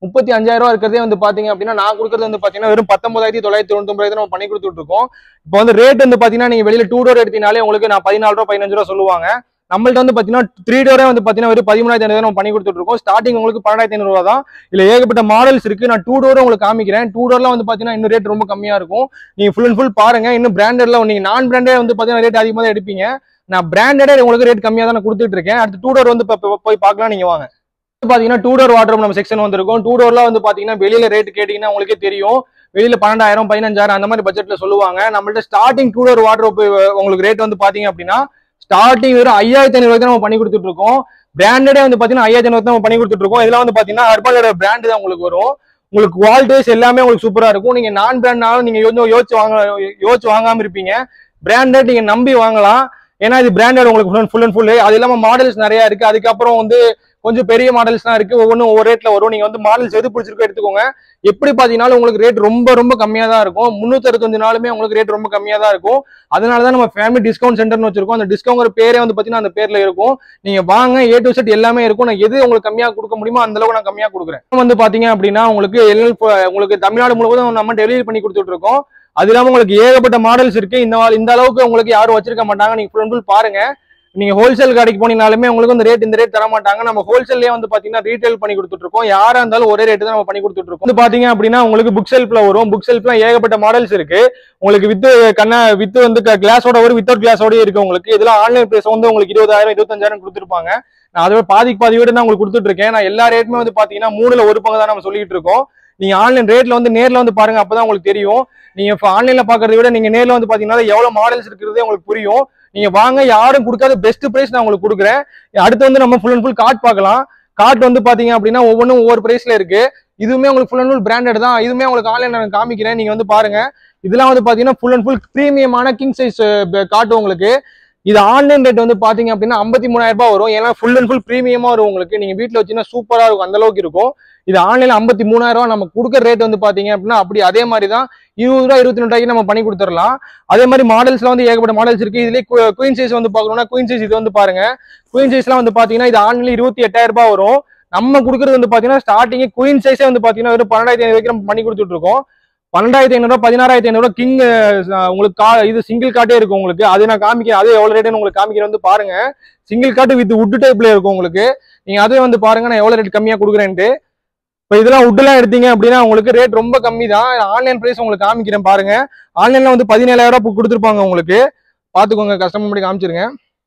முப்பத்தி அஞ்சாயிரம் ரூபா இருக்கிறதே வந்து பாத்தீங்க அப்படின்னா நான் கொடுக்கறது வந்து பாத்தீங்கன்னா வெறும் பத்தொன்பதாயிரத்தி தொள்ளாயிரத்தி தொண்ணூத்தி ஒன்பது நம்ம பண்ணி கொடுத்துட்டு இருக்கோம். இப்போ வந்து ரேட் வந்து பாத்தீங்கன்னா நீங்க வெளியில டூ டோர் எடுத்தீங்கனாலே உங்களுக்கு நான் பதினாலு ரூபா பதினஞ்சு ரூபா சொல்லுவாங்க. நம்மள்ட்ட வந்து பாத்தீங்கன்னா த்ரீ டோரே வந்து பாத்தீங்கன்னா வெறும் பதிமூணாயிரத்தி ஐநூறு நம்ம பண்ணி கொடுத்துட்டு இருக்கோம். ஸ்டார்டிங் உங்களுக்கு பன்னெண்டாயிரத்தி ஐநூறு ரூபா தான். இல்ல ஏகப்பட்ட மாடல்ஸ் இருக்கு. நான் டூ டோரும் உங்களுக்கு காமிக்கிறேன். டூ டோர்லாம் வந்து பாத்தீங்கன்னா இன்னும் ரேட் ரொம்ப கம்மியா இருக்கும். நீங்க ஃபுல் அண்ட் ஃபுல் பாருங்க. இன்னும் பிராண்டட்ல நீங்க நான் பிராண்டே வந்து பாத்தீங்கன்னா ரேட் அதிகமா தான் எடுப்பீங்க. நான் பிராண்டடே உங்களுக்கு ரேட் கம்மியா தான் கொடுத்துட்டு இருக்கேன். அடுத்து டூ டோர் வந்து போய் பார்க்கலாம். நீங்க வாங்க. பாத்தீங்கன்னா டூ டோர் வார்ட்ரோப் நம்ம செக்ஷன் வந்திருக்கும். டூ டோர்லாம் வந்து பாத்தீங்கன்னா வெளியில ரேட் கேட்டீங்கன்னா உங்களுக்கே தெரியும். வெளியில பன்னெண்டாயிரம் பதினஞ்சாயிரம் அந்த மாதிரி பட்ஜெட்ல சொல்லுவாங்க. நம்மள்ட்ட ஸ்டார்டிங் டூ டோர் வார்ட்ரோப் உங்களுக்கு ரேட் வந்து பாத்தீங்க அப்படின்னா ஸ்டார்டிங் வெறும் ஐயாயிரத்தி ஐநூறு நம்ம பண்ணி கொடுத்துட்டு இருக்கோம். பிராண்டடே வந்து பாத்தீங்கன்னா ஐயாயிரத்தி ஐநூறு நம்ம பண்ணி கொடுத்துட்டு இருக்கோம். இதெல்லாம் வந்து பாத்தீங்கன்னா அர்பனோட பிராண்ட் தான் உங்களுக்கு வரும். உங்களுக்கு குவாலிட்டிஸ் எல்லாமே உங்களுக்கு சூப்பரா இருக்கும். நீங்க நான் பிராண்ட்னாலும் நீங்க யோசிச்சு வாங்க யோசிச்சு வாங்காம இருப்பீங்க. பிராண்டட் நீங்க நம்பி வாங்கலாம். ஏன்னா இது பிராண்டட் உங்களுக்கு ஃபுல் அண்ட் ஃபுல். அது இல்லாம மாடல்ஸ் நிறைய இருக்கு. அதுக்கப்புறம் வந்து கொஞ்சம் பெரிய மாடல்ஸ்லாம் இருக்கு. ஒவ்வொன்றும் ஒவ்வொரு ரேட்ல வரும். நீங்க வந்து மாடல்ஸ் எது பிடிச்சிருக்கோ எடுத்துக்கோங்க. எப்படி பாத்தீங்கன்னாலும் உங்களுக்கு ரேட் ரொம்ப ரொம்ப கம்மியா தான் இருக்கும். முன்னூத்தி அறுபத்தஞ்சு நாளுமே உங்களுக்கு ரேட் ரொம்ப கம்மியா தான் இருக்கும். அதனாலதான் நம்ம ஃபேமிலி டிஸ்கவுண்ட் சென்டர்னு வச்சிருக்கோம். அந்த டிஸ்கவுண்ட் பேரே வந்து பாத்தீங்கன்னா அந்த பேர்ல இருக்கும். நீங்க வாங்க, ஏ டு செட் எல்லாமே இருக்கும். நான் எது உங்களுக்கு கம்மியா கொடுக்க முடியுமோ அந்த அளவுக்கு நான் கம்மியா கொடுக்குறேன். வந்து பாத்தீங்க அப்படின்னா உங்களுக்கு உங்களுக்கு தமிழ்நாடு முழுவதும் நம்ம டெலிவரி பண்ணி கொடுத்துட்டு இருக்கோம். அது இல்லாம உங்களுக்கு ஏகப்பட்ட மாடல்ஸ் இருக்கு. இந்த இந்த அளவுக்கு உங்களுக்கு யாரும் வச்சிருக்க மாட்டாங்க. நீங்க ஃபுல் அண்ட் ஃபுல் பாருங்க. நீங்க ஹோல்சேல் கடைக்கு போனீங்கனாலுமே உங்களுக்கு இந்த ரேட் இந்த ரேட் தர மாட்டாங்க. நம்ம ஹோல்சேல்லே வந்து பாத்தீங்கன்னா ரீட்டைல் பண்ணி கொடுத்துட்டு இருக்கோம். யாரா இருந்தாலும் ஒரே ரேட் தான் நம்ம பண்ணி கொடுத்துட்டு இருக்கோம். வந்து பாத்தீங்க அப்படின்னா உங்களுக்கு புக் செல்ஃப்ல வரும். புக் செல்ஃப்லாம் ஏகப்பட்ட மாடல்ஸ் இருக்கு. உங்களுக்கு வித் கண்ணா வித் வந்து கிளாஸோட ஒரு வித்தவுட் கிளாஸோடய இருக்கு. உங்களுக்கு இதெல்லாம் ஆன்லைன் பிரைஸ் வந்து உங்களுக்கு இருபதாயிரம் இருபத்தஞ்சாயிரம் கொடுத்துருப்பாங்க. நான் அதோட பாதிக்கு பாதி வீடு தான் உங்களுக்கு கொடுத்துட்டு இருக்கேன். நான் எல்லா ரேட்டுமே வந்து பாத்தீங்கன்னா மூணுல ஒரு பங்கு தான் நம்ம சொல்லிட்டு இருக்கோம். நீங்க ஆன்லைன் ரேட்ல வந்து நேர்ல வந்து பாருங்க. அப்பதான் உங்களுக்கு தெரியும். நீங்க ஆன்லைன்ல பாக்குறத விட நீங்க நேர்ல வந்து பாத்தீங்கன்னா எவ்வளவு மாடல்ஸ் இருக்கிறதே உங்களுக்கு புரியும். நீங்க வாங்க, யாரும் கொடுக்காத பெஸ்ட் பிரைஸ் நான் உங்களுக்கு கொடுக்குறேன். அடுத்து வந்து நம்ம ஃபுல் அண்ட் ஃபுல் கார்ட் பார்க்கலாம். கார்ட் வந்து பாத்தீங்க அப்படின்னா ஒவ்வொன்றும் ஒவ்வொரு பிரைஸ்ல இருக்கு. இதுவுமே உங்களுக்கு ஃபுல் அண்ட் ஃபுல் பிராண்டட் தான். இதுவுமே உங்களுக்கு ஆன்லைன்ல நான் காமிக்கிறேன். நீங்க வந்து பாருங்க. இதெல்லாம் வந்து பாத்தீங்கன்னா ஃபுல் அண்ட் ஃபுல் பிரீமியமான கிங் சைஸ் கார்ட் உங்களுக்கு. இது ஆன்லைன் ரேட் வந்து பாத்தீங்க அப்படின்னா ஐம்பத்தி மூணாயிரம் ரூபாய் வரும். ஏன்னா ஃபுல் அண்ட் ஃபுல் பிரீமியமா வரும் உங்களுக்கு. நீங்க வீட்டுல வச்சீங்கன்னா சூப்பரா இருக்கும். அந்த அளவுக்கு இருக்கும். இது ஆன்லைன்ல ஐம்பத்தி மூணாயிரம் ரூபாய் நம்ம கொடுக்குற ரேட் வந்து பாத்தீங்க அப்படின்னா அப்படி அதே மாதிரி தான் இருபது ரூபா இருபத்தி ரெண்டு ரூபாய்க்கு நம்ம பண்ணி கொடுத்துடலாம். அதே மாதிரி மாடல்ஸ்லாம் வந்து ஏகப்பட்ட மாடல்ஸ் இருக்கு. இதுலேயே குயின் சைஸ் வந்து பாக்கணும்னா குயின் சைஸ் இது வந்து பாருங்க. குயின் சைஸ்லாம் வந்து பாத்தீங்கன்னா இது ஆன்லைன்ல இருபத்தி எட்டாயிரம் ரூபாய் வரும். நம்ம கொடுக்குறது வந்து பாத்தீங்கன்னா ஸ்டார்டிங் குயின் சைஸே வந்து பாத்தீங்கன்னா ஒரு பன்னெண்டாயிரத்தி ஐநூறு நம்ம பண்ணி கொடுத்துட்டு இருக்கோம். பன்னெண்டாயிரத்தி ஐநூறு பதினாறாயிரத்தி ஐநூறு கிங் உங்களுக்கு கா இது சிங்கிள் கார்ட்டே இருக்கும் உங்களுக்கு. அது நான் காமிக்கிறேன். அது எவ்வளவு ரேட்டுன்னு உங்களுக்கு காமிக்கிறேன். வந்து பாருங்க. சிங்கிள் கார்ட் வித் உட் டைப்ல இருக்கும் உங்களுக்கு. நீங்க அதே வந்து பாருங்க நான் எவ்வளவு ரேட் கம்மியா கொடுக்குறேன்ட்டு. இப்போ இதெல்லாம் உட்லாம் எடுத்தீங்க அப்படின்னா உங்களுக்கு ரேட் ரொம்ப கம்மி தான். ஆன்லைன் பிரைஸ் உங்களுக்கு காமிக்கிறேன் பாருங்க. ஆன்லைன்ல வந்து பதினேழாயிரம் ரூபாய் கொடுத்துருப்பாங்க உங்களுக்கு. பாத்துக்கோங்க, கஸ்டமர் பண்ணி காமிச்சிருங்க.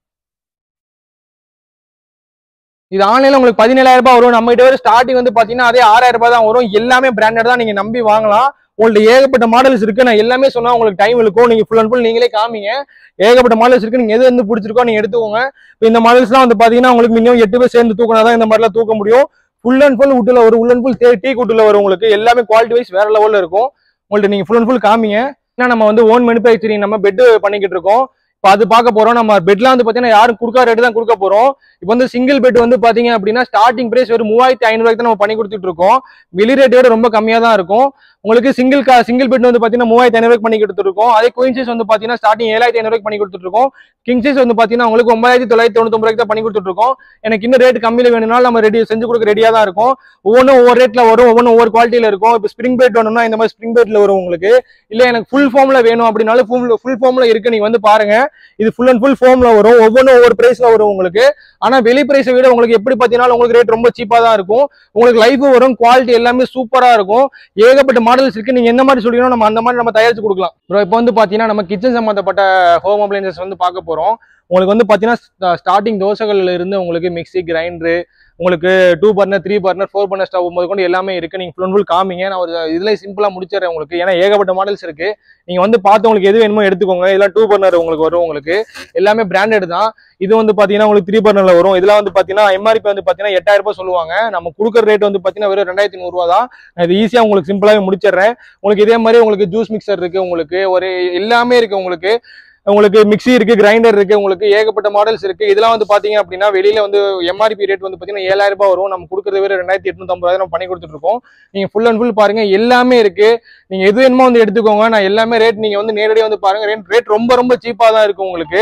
இது ஆன்லைன்ல உங்களுக்கு பதினேழாயிரம் ரூபாய் வரும். நம்ம கிட்ட ஸ்டார்டிங் வந்து பாத்தீங்கன்னா அதே ஆறாயிரம் ரூபாய் தான் வரும். எல்லாமே பிராண்டட் தான். நீங்க நம்பி வாங்கலாம். உங்கள்ட்ட ஏகப்பட்ட மாடல்ஸ் இருக்கு. நான் எல்லாமே சொன்னா உங்களுக்கு டைம் இருக்கும். நீங்க ஃபுல் அண்ட் ஃபுல் நீங்களே காமிங்க. ஏகப்பட்ட மாடல்ஸ் இருக்கு. நீங்க எது வந்து பிடிச்சிருக்கோ நீங்க எடுத்துக்கோங்க. இப்போ இந்த மாடல்ஸ்லாம் வந்து பாத்தீங்கன்னா உங்களுக்கு மினிமம் எட்டு பேர் சேர்ந்து தூக்கினாதான் இந்த மாதிரிலாம் தூக்க முடியும். ஃபுல் அண்ட் ஃபுல் உட்ல வரும். ஃபுல் அண்ட் ஃபுல் டீ குட்ல வரும் உங்களுக்கு. எல்லாமே குவாலிட்டி வைஸ் வேற லெவல்ல இருக்கும். உங்கள்ட்ட நீங்க ஃபுல் அண்ட் ஃபுல் காமிங்க. ஏன்னா நம்ம வந்து ஓன் மேனுஃபேக்சரிங் நம்ம பெட் பண்ணிக்கிட்டு இருக்கோம். இப்போ அது பார்க்க போறோம். நம்ம பெட்லாம் வந்து பாத்தீங்கன்னா யாரும் கொடுக்காத ரேட்டு தான் கொடுக்க போறோம். இப்போ வந்து சிங்கிள் பெட் வந்து பாத்தீங்க அப்படின்னா ஸ்டார்டிங் பிரைஸ் ஒரு மூவாயிரத்தி ஐநூறு ரூபாய்க்கு தான் நம்ம பண்ணி கொடுத்துட்டு இருக்கோம். வெளி ரேட்டோட ரொம்ப கம்மியா தான் இருக்கும். உங்களுக்கு சிங்கிள் கா சிங்கிள் பெட் வந்து பாத்தீங்கன்னா மூவாயிரத்தி ஐநூறு ரூபாய்க்கு பண்ணி கொடுத்துருக்கோம். அதே குயின் சைஸ் வந்து பாத்தீங்கன்னா ஸ்டார்டிங் ஏழாயிரத்தி ஐநூறு ரூபாய்க்கு பண்ணி கொடுத்துட்டு இருக்கோம். கிங் சைஸ் வந்து பாத்தீங்கன்னா உங்களுக்கு ஒன்பதாயிரத்தி தொள்ளாயிரத்தி தொண்ணூத்தி ஒன்பது ரூபாய்க்கு தான் பண்ணி கொடுத்துட்டு இருக்கோம். எனக்கு இன்னும் ரேட் கம்மியில வேணும்னாலும் நம்ம ரெடி செஞ்சு கொடுக்க ரெடியா தான் இருக்கும். ஒவ்வொன்றும் ஒவ்வொரு ரேட்ல வரும். ஒவ்வொன்றும் ஒவ்வொரு குவாலிட்டியில இருக்கும். இப்போ ஸ்ப்ரிங் பெட் வேணும்னா இந்த மாதிரி ஸ்ப்ரிங் பெட்ல வரும் உங்களுக்கு. இல்ல எனக்கு ஃபுல் ஃபார்ம்ல வேணும் அப்படின்னாலும் ஃபுல் ஃபுல் ஃபார்ம்ல இருக்கு. நீங்க வந்து பாருங்க. இது ஃபுல் அண்ட் ஃபுல் ஃபார்ம்ல வரும். ஒவ்வொன்றும் ஒவ்வொரு பிரைஸ்ல வரும் உங்களுக்கு. ஆனா வெளி பிரைஸை விட உங்களுக்கு எப்படி பாத்தீங்கன்னா உங்களுக்கு ரேட் ரொம்ப சீப்பா தான் இருக்கும். உங்களுக்கு லைஃப் வரும். குவாலிட்டி எல்லாமே சூப்பரா இருக்கும். ஏகப்பட்ட மாடல்ஸ் இருக்கு. நீங்க என்ன மாதிரி சொல்றீங்களோ நம்ம அந்த மாதிரி நம்ம தயாரிச்சு கொடுக்கலாம். ப்ரோ இப்போ வந்து பாத்தீங்கன்னா நம்ம கிச்சன் சம்பந்தப்பட்ட ஹோம் அப்ளையன்சஸ் வந்து பார்க்க போறோம். உங்களுக்கு வந்து பாத்தீங்கன்னா ஸ்டார்டிங் தோசைகள்ல இருந்து உங்களுக்கு மிக்சி, கிரைண்டரு, உங்களுக்கு two burner, three burner, four burner stove போது கொண்டு எல்லாமே இருக்கு. நீங்க ஃபுல் அண்ட் ஃபுல் காமிங்க. நான் ஒரு இதுல சிம்பிளா முடிச்சிடறேன் உங்களுக்கு. ஏன்னா ஏகப்பட்ட மாடல்ஸ் இருக்கு. நீங்க வந்து பார்த்து உங்களுக்கு எது வேணுமோ எடுத்துக்கோங்க. இதெல்லாம் டூ பர்னர் உங்களுக்கு வரும். உங்களுக்கு எல்லாமே பிராண்டட் தான். இது வந்து பாத்தீங்கன்னா உங்களுக்கு த்ரீ பர்னர்ல வரும். இதெல்லாம் வந்து பாத்தீங்கன்னா எம்ஆர்பி வந்து பாத்தீங்கன்னா எட்டாயிரம் ரூபாய் சொல்லுவாங்க. நம்ம கொடுக்குற ரேட் வந்து பாத்தீங்கன்னா வெறும் ரெண்டாயிரத்தி நூறு ரூபா தான். இது ஈஸியா உங்களுக்கு சிம்பிளாவே முடிச்சிடுறேன். உங்களுக்கு இதே மாதிரி உங்களுக்கு ஜூஸ் மிக்சர் இருக்கு. உங்களுக்கு ஒரு எல்லாமே இருக்கு. உங்களுக்கு உங்களுக்கு மிக்சி இருக்கு, கிரைண்டர் இருக்கு. உங்களுக்கு ஏகப்பட்ட மாடல்ஸ் இருக்கு. இதெல்லாம் வந்து பாத்தீங்க அப்படின்னா வெளியில வந்து எம்ஆர்பி ரேட் வந்து பாத்தீங்கன்னா ஏழாயிரம் ரூபாய் வரும். நம்ம கொடுக்கறது வேற ரெண்டாயிரத்தி எட்நூத்தி ஐம்பது நம்ம பண்ணி கொடுத்துட்டு இருக்கோம். நீங்க ஃபுல் அண்ட் ஃபுல் பாருங்க. எல்லாமே இருக்கு. நீங்க எது வேணுமோ வந்து எடுத்துக்கோங்க. நான் எல்லாமே ரேட் நீங்க வந்து நேரடியாக வந்து பாருங்க. ரேட் ரொம்ப ரொம்ப சீப்பா தான் இருக்கு உங்களுக்கு.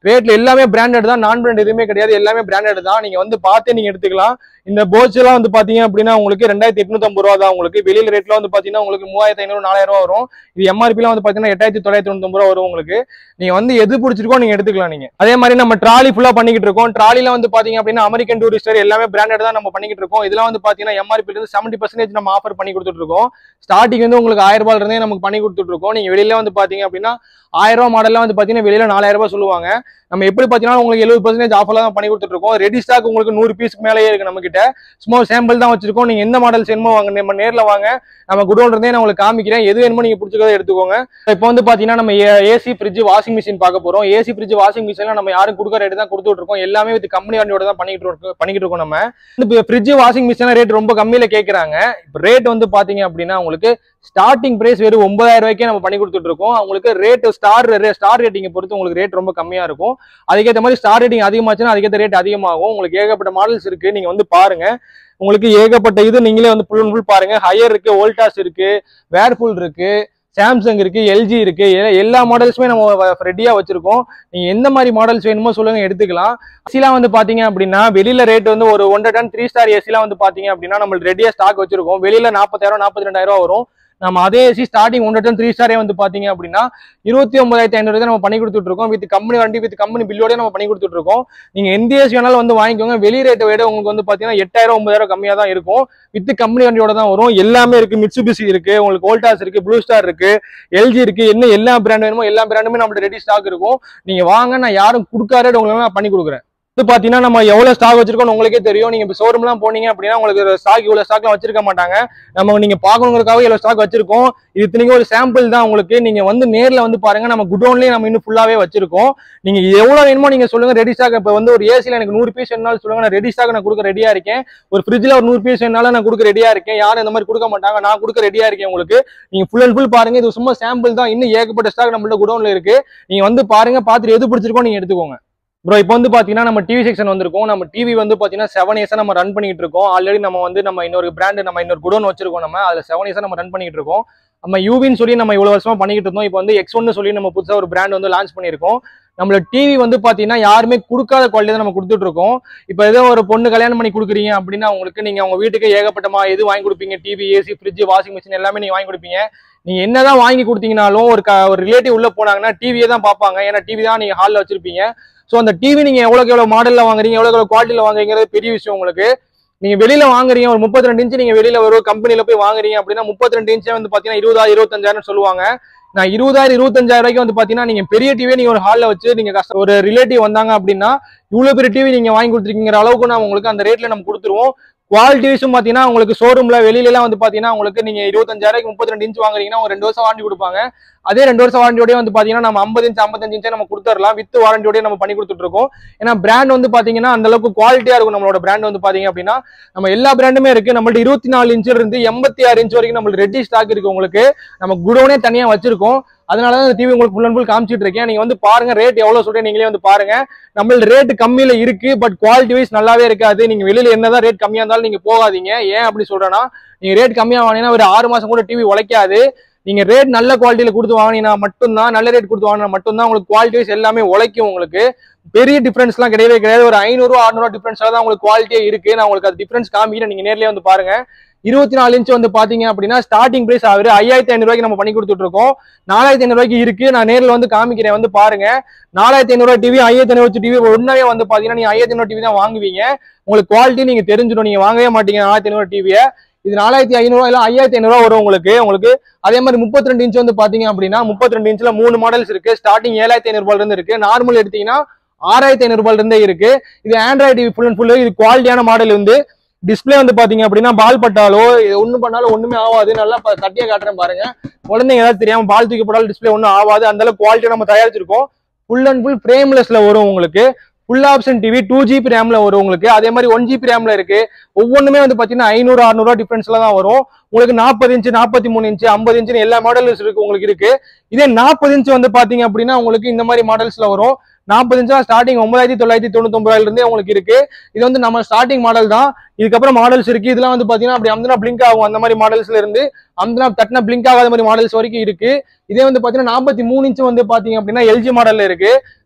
ரேட்ல எல்லாமே பிராண்டட் தான், நான் பிராண்ட் எதுவுமே கிடையாது, எல்லாமே பிராண்டட் தான். நீங்க வந்து பார்த்து நீங்க எடுத்துக்கலாம். இந்த போட்ஸ் எல்லாம் வந்து பாத்தீங்க அப்படின்னா உங்களுக்கு ரெண்டாயிரத்தி எட்நூத்தி ஐம்பது ரூபா தான். உங்களுக்கு வெளியில ரேட்ல வந்து பாத்தீங்கன்னா உங்களுக்கு மூவாயிரத்தி ஐநூறு நாலாயிரம் ரூபா வரும். இது எம்ஆர்பி எல்லாம் வந்து பாத்தீங்கன்னா எட்டாயிரத்தி தொள்ளாயிரத்தி தொண்ணூத்தி ஒன்பது ரூபா வரும் உங்களுக்கு. நீங்க வந்து எது பிடிச்சிருக்கோ நீங்க எடுத்துக்கலாம். நீங்க அதே மாதிரி நம்ம ட்ராலி ஃபுல்லா பண்ணிக்கிட்டு இருக்கோம். ட்ராலில வந்து பாத்தீங்க அப்படின்னா அமெரிக்கன் டூரிஸ்டர் எல்லாமே பிராண்டட் தான் நம்ம பண்ணிக்கிட்டு இருக்கோம். இதெல்லாம் வந்து பாத்தீங்கன்னா எம்ஆர்பி இருந்து செவன்டி பர்சன்டேஜ் நம்ம ஆஃபர் பண்ணி கொடுத்துட்டு இருக்கோம். ஸ்டார்டிங் வந்து உங்களுக்கு ஆயிரம் ரூபாயில இருந்தே நமக்கு பண்ணி கொடுத்துட்டு இருக்கோம். நீங்க வெளியில வந்து பாத்தீங்க அப்படின்னா ஆயிரம் ரூபாய் மாடல்லாம் வந்து பாத்தீங்கன்னா வெளியில நாலாயிரம் ரூபாய் சொல்லுவாங்க. நம்ம எப்படி பாத்தீங்கன்னா உங்களுக்கு எழுபது பர்சன்டேஜ் ஆஃபர்ல தான் பண்ணி கொடுத்துட்டு இருக்கோம். ரெடி ஸ்டாக் உங்களுக்கு நூறு பீஸ்க்கு மேலேயே இருக்கு நம்ம கிட்ட. சும்மா சாம்பிள் தான் வச்சிருக்கோம். நீங்க எந்த மாடல் வேணுமோ வாங்க, நம்ம நேர்ல வாங்க, நம்ம குடோன்ல இருந்தே நான் உங்களுக்கு காமிக்கிறேன். எது வேணுமோ நீங்க பிடிச்சிக்கிறத எடுத்துக்கோங்க. இப்போ வந்து பாத்தீங்கன்னா நம்ம ஏசி ஃப்ரிட்ஜ் வாஷிங் மிஷின் பார்க்க போறோம். ஏசி ஃப்ரிட்ஜ் வாஷிங் மிஷின்ல நம்ம யாரும் கொடுக்குற ரேட் தான் கொடுத்துட்டு இருக்கோம். எல்லாமே வித் கம்பெனி வாரண்டியோட தான் பண்ணிட்டு இருக்கோம் பண்ணிட்டு இருக்கோம் நம்ம. இப்போ ஃப்ரிட்ஜ் வாஷிங் மிஷின் ரேட் ரொம்ப கம்மியில கேட்கறாங்க. இப்போ ரேட் வந்து பாத்தீங்க அப்படின்னா உங்களுக்கு ஸ்டார்டிங் பிரைஸ் வெறும் ஒன்பதாயிரம் ரூபாய்க்கே நம்ம பண்ணி கொடுத்துட்டு இருக்கோம். உங்களுக்கு ரேட் ஸ்டார் ஸ்டார் ரேட்டிங் பொறுத்து உங்களுக்கு ரேட் ரொம்ப கம்மியா இருக்கும். அதுக்கேற்ற மாதிரி ஸ்டார் ரேட்டிங் அதிகமாச்சுன்னா அதுக்கேற்ற ரேட் அதிகமாகும். உங்களுக்கு ஏகப்பட்ட மாடல்ஸ் இருக்கு, நீங்க வந்து பாருங்க. உங்களுக்கு ஏகப்பட்ட இது நீங்களே வந்து ஃபுல் அண்ட் ஃபுல் பாருங்க. ஹையர் இருக்கு, வோல்டாஸ் இருக்கு, வேர்பூல் இருக்கு, சாம்சங் இருக்கு, எல்ஜி இருக்கு, எல்லா மாடல்ஸுமே நம்ம ரெடியா வச்சிருக்கோம். நீங்க எந்த மாதிரி மாடல்ஸ் வேணுமோ சொல்லுங்க, எடுத்துக்கலாம். ஏசிலாம் வந்து பாத்தீங்க அப்படின்னா வெளியில ரேட் வந்து ஒரு ஒன்றரை டன் த்ரீ ஸ்டார் ஏசிலாம் வந்து பாத்தீங்க அப்படின்னா நம்மளுக்கு ரெடியா ஸ்டாக் வச்சிருக்கோம். வெளியில நாற்பத்தாயிரம் நாற்பத்தி ரெண்டாயிரம் ரூபாய் வரும். நம்ம அதே ஏசி ஸ்டார்டிங் ஒன்றரை டன் த்ரீ ஸ்டாரே வந்து பாத்தீங்க அப்படின்னா இருபத்தி ஒன்பதாயிரத்தி ஐநூறு நம்ம பண்ணி கொடுத்துட்டு இருக்கோம். வித் கம்பெனி வண்டி வித் கம்பெனி பில்லோட நம்ம பண்ணி கொடுத்துட்டு இருக்கோம். நீங்க எந்த ஏசி வேணாலும் வந்து வாங்கிக்கோங்க. வெளி ரேட்டை விட உங்களுக்கு வந்து பாத்தீங்கன்னா எட்டாயிரம் ஒன்பதாயிரம் கம்மியா தான் இருக்கும். வித் கம்பெனி வண்டியோட தான் வரும். எல்லாமே இருக்கு, மிட்சுபிஷி இருக்கு, உங்களுக்கு வோல்டாஸ் இருக்கு, ப்ளூ ஸ்டார் இருக்கு, எல்ஜி இருக்கு, என்ன எல்லா பிராண்ட் வேணுமோ எல்லா பிராண்டுமே நம்மளுக்கு ரெடி ஸ்டாக் இருக்கும். நீங்க வாங்க, நான் யாரும் கொடுக்காத உங்களுக்கு நான் பண்ணி கொடுக்குறேன். இது பாத்தீங்கன்னா நம்ம எவ்வளவு ஸ்டாக் வச்சிருக்கோம் உங்களுக்கே தெரியும். நீங்க இப்போ ஷோரூம் எல்லாம் போனீங்க அப்படின்னா உங்களுக்கு ஸ்டாக் இவ்வளவு ஸ்டாக்லாம் வச்சிருக்க மாட்டாங்க. நம்ம நீங்க பாக்கணுங்கிறதுக்காக இவ்வளவு ஸ்டாக் வச்சிருக்கோம். இது இத்தனைக்கும் ஒரு சாம்பிள் தான் உங்களுக்கு. நீங்க வந்து நேர்ல வந்து பாருங்க. நம்ம குடோன்லயே நம்ம இன்னும் ஃபுல்லாவே வச்சிருக்கோம். நீங்க எவ்வளவு வேணுமோ நீங்க சொல்லுங்க, ரெடி ஸ்டாக். இப்போ வந்து ஒரு ஏசில எனக்கு நூறு பீஸ் வேணாலும் சொல்லுங்க, நான் ரெடி ஸ்டாக் நான் கொடுக்க ரெடியா இருக்கேன். ஒரு ஃப்ரிட்ஜ்ல ஒரு நூறு பீஸ் வேணாலும் நான் கொடுக்க ரெடியா இருக்கேன். யாரும் இந்த மாதிரி கொடுக்க மாட்டாங்க, நான் கொடுக்க ரெடியா இருக்கேன் உங்களுக்கு. நீங்க ஃபுல் அண்ட் ஃபுல் பாருங்க. இது சும்மா சாம்பிள் தான், இன்னும் ஏகப்பட்ட ஸ்டாக் நம்மள்ட்ட குடோன்ல இருக்கு. நீங்க வந்து பாருங்க, பார்த்துட்டு எது பிடிச்சிருக்கோ நீங்க எடுத்துக்கோங்க. ப்ரோ இப்போ வந்து பாத்தீங்கன்னா நம்ம டிவி செக்ஷன் வந்திருக்கோம். நம்ம டிவி வந்து பாத்தீங்கன்னா செவன் இயர்ஸா நம்ம ரன் பண்ணிட்டு இருக்கோம். ஆல்ரெடி நம்ம வந்து நம்ம இன்னொரு பிராண்ட் நம்ம இன்னொரு குடோன் வச்சிருக்கோம். நம்ம அதுல செவன் இயர்ஸா நம்ம ரன் பண்ணிட்டு இருக்கோம். நம்ம யூவின்னு சொல்லி நம்ம இவ்வளவு வருஷமா பண்ணிட்டு இருந்தோம். இப்போ வந்து எக்ஸ் ஒன்னு சொல்லி நம்ம புதுசா ஒரு பிராண்ட் வந்து லான்ச் பண்ணிருக்கோம். நம்மளோட டிவி வந்து பாத்தீங்கன்னா யாருமே கொடுக்காத குவாலிட்டி தான் நம்ம கொடுத்துட்டு இருக்கோம். இப்போ ஏதோ ஒரு பொண்ணு கல்யாணம் பண்ணி கொடுக்குறீங்க அப்படின்னா உங்களுக்கு நீங்க உங்க வீட்டுக்கு ஏகப்பட்டமா எது வாங்கி கொடுப்பீங்க, TV, AC, fridge, washing machine எல்லாமே நீங்க வாங்கி கொடுப்பீங்க. நீங்க என்னதான் வாங்கி கொடுத்தீங்கனாலும் ஒரு ஒரு ரிலேட்டிவ் உள்ள போனாங்கன்னா டிவியே தான் பார்ப்பாங்க. ஏன்னா டிவி தான் நீங்க ஹாலில் வச்சிருப்பீங்க. ஸோ அந்த டிவி நீங்க எவ்வளோக்கு எவ்வளோ மாடல்ல வாங்குறீங்க, எவ்வளோ எவ்வளோ குவாலிட்டியில வாங்குறீங்கிறது பெரிய விஷயம் உங்களுக்கு. நீங்க வெளியில வாங்குறீங்க ஒரு முப்பத்தி ரெண்டு இன்ச்சு நீங்க வெளியில ஒரு கம்பெனில போய் வாங்குறீங்க அப்படின்னா முப்பத்தி ரெண்டு இன்ச்சே வந்து பாத்தீங்கன்னா இருபதாயிரம் இருபத்தஞ்சாயிரம் சொல்லுவாங்க. நான் இருபதாயிரம் இருபத்தஞ்சாயிரம் ரூபாய்க்கு வந்து பாத்தீங்கன்னா நீங்க பெரிய டிவியை நீங்க ஒரு ஹாலில் வச்சு நீங்க கஷ்டம் ஒரு ரிலேட்டிவ் வந்தாங்க அப்படின்னா இவ்வளவு பெரிய டிவி நீங்க வாங்கி கொடுத்துருக்கிற அளவுக்கு நான் உங்களுக்கு அந்த ரேட்ல நம்ம கொடுத்துருவோம். குவாலிட்டி வைஸும் பாத்தீங்கன்னா உங்களுக்கு ஷோரூம்ல வெளியில எல்லாம் வந்து பாத்தீங்கன்னா உங்களுக்கு நீங்க இருபத்தஞ்சாயிரம் முப்பத்தி ரெண்டு இன்ச் வாங்குறீங்கன்னா ஒரு ரெண்டு வருஷம் வாரண்டி கொடுப்பாங்க. அதே ரெண்டு வருஷம் வாரண்டியோடய வந்து பாத்தீங்கன்னா நம்ம ஐம்பது இன்ச் ஐம்பத்தஞ்சு இன்ச்சே நம்ம கொடுத்துடலாம். வித் வாரண்டியோடய நம்ம பண்ணி கொடுத்துட்டு இருக்கோம். ஏன்னா பிராண்ட் வந்து பாத்தீங்கன்னா அந்த அளவுக்கு குவாலிட்டியா இருக்கும். நம்மளோட பிராண்ட் வந்து பாத்தீங்க அப்படின்னா நம்ம எல்லா பிராண்டுமே இருக்கு. நம்மள்ட்ட இருபத்தி நாலு இன்ச்ல இருந்து எண்பத்தி ஆறு இன்ச் வரைக்கும் நம்மளுக்கு ரெடி ஸ்டாக் இருக்கு. உங்களுக்கு நம்ம குடோனே தனியா வச்சிருக்கோம். அதனாலதான் இந்த டிவி உங்களுக்கு ஃபுல் அண்ட் ஃபுல் காமிச்சிட்டு இருக்கேன். நீங்க வந்து பாருங்க, ரேட் எவ்வளவு சொல்றேன் நீங்களே வந்து பாருங்க. நம்மளோட ரேட் கம்மியில இருக்கு, பட் குவாலிட்டி வைஸ் நல்லாவே இருக்காது. நீங்க வெளியில என்னதான் ரேட் கம்மியா இருந்தாலும் நீங்க போகாதீங்க. ஏன் அப்படி சொல்றேன்னா நீங்க ரேட் கம்மியா வாங்கினா ஒரு ஆறு மாசம் கூட டிவி உழைக்காது. நீங்க ரேட் நல்ல குவாலிட்டியில கொடுத்து வாங்கினா மட்டும்தான், நல்ல ரேட் கொடுத்து வாங்கினா மட்டும்தான் உங்களுக்கு குவாலிட்டி வைஸ் எல்லாமே உழைக்கும். உங்களுக்கு பெரிய டிஃபரன்ஸ் எல்லாம் கிடையவே கிடையாது. ஒரு ஐநூறு அறுநூறு டிஃபரன்ஸ் தான் உங்களுக்கு குவாலிட்டியே இருக்கு. நான் உங்களுக்கு அது டிஃபரன்ஸ் காமிக்கிறேன், நீங்க நேர்லயே வந்து பாருங்க. இருபத்தி நாலு இன்ச் வந்து பாத்தீங்க அப்படின்னா ஸ்டார்டிங் பிரைஸ் ஆகுது ஐயாயிரத்தி ஐநூறு ரூபாய்க்கு நம்ம பண்ணி கொடுத்துட்டு இருக்கோம். நாலாயிரத்தி ஐநூறு ரூபாய்க்கு இருக்கு. நான் நேரில் வந்து காமிக்கிறேன், வந்து பாருங்க. நாலாயிரத்தி ஐநூறு ரூபாய் டிவி ஐயாயிரத்தி ஐநூறு டிவி ஒன்னாவே வந்து பாத்தீங்கன்னா நீங்க ஐயாயிரத்தி ஐநூறு டிவி தான் வாங்குவீங்க. உங்களுக்கு குவாலிட்டி நீங்க தெரிஞ்சிடும், நீங்க வாங்கவே மாட்டீங்க நாலாயிரத்தி ஐநூறு டிவியை. இது நாலாயிரத்தி ஐநூறு ரூபாய் இல்ல ஐயாயிரத்தி ஐநூறு ரூபாய் வரும் உங்களுக்கு. உங்களுக்கு அதே மாதிரி முப்பத்தி ரெண்டு இன்ச் வந்து பாத்தீங்க அப்படின்னா முப்பத்தி ரெண்டு இன்ச்ல மூணு மாடல்ஸ் இருக்கு. ஸ்டார்டிங் ஏழாயிரத்தி ஐநூறு ரூபாயில இருந்து இருக்கு. நார்மல் எடுத்தீங்கன்னா ஆறாயிரத்தி ஐநூறு ரூபாயில இருந்தே இருக்கு. இது Android TV full and full. இது குவாலிட்டியான மாடல். வந்து டிஸ்பிளே வந்து பாத்தீங்க அப்படின்னா பால் பட்டாலோ ஒண்ணு பண்ணாலும் ஒண்ணுமே ஆகாது. நல்லா தட்டியா காட்டுறேன் பாருங்க. குழந்தைங்க ஏதாவது தெரியாம பால் தூக்கி போட்டாலும் டிஸ்பிளே ஒன்றும் ஆகாது. அந்த அளவுக்கு குவாலிட்டி நம்ம தயாரிச்சிருக்கோம். ஃபுல் அண்ட் ஃபுல் ஃப்ரேம்லெஸ்ல வரும் உங்களுக்கு. Full option TV two GB ரேம்ல வரும் உங்களுக்கு. அதே மாதிரி ஒன் ஜிபி ரேம்ல இருக்கு. ஒவ்வொன்றுமே வந்து பாத்தீங்கன்னா ஐநூறு அறுநூறு ரூபா டிஃபரன்ஸ்ல தான் வரும் உங்களுக்கு. நாற்பது இன்ச்சு நாற்பத்தி மூணு இன்ச்சு ஐம்பது இன்ச்சு எல்லா மாடல்ஸ் இருக்கு உங்களுக்கு இருக்கு. இதே நாற்பது இன்ச்சு வந்து பாத்தீங்க அப்படின்னா உங்களுக்கு இந்த மாதிரி மாடல்ஸ்ல வரும். நாற்பது இன்ச்சா ஸ்டார்டிங் ஒன்பதாயிரத்தி தொள்ளாயிரத்தி தொண்ணூத்தி ஒன்பது ரூபாயில இருந்தே உங்களுக்கு இருக்கு. இது வந்து நம்ம ஸ்டார்டிங் மாடல் தான். இதுக்கப்புறம் மாடல்ஸ் இருக்கு. இதெல்லாம் வந்து பாத்தீங்கன்னா அப்படி அம்தனா பிளிங்க் ஆகும். அந்த மாதிரி மாடல்ஸ்ல இருந்து அம்தனா தட்டினா பிளிங்க் ஆகாத மாதிரி மாடல்ஸ் வரைக்கும் இருக்கு. இதே வந்து பாத்தீங்கன்னா நாற்பத்தி மூணு இன்ச்சு வந்து பாத்தீங்க அப்படின்னா எல்ஜி மாடல்ல இருக்கு.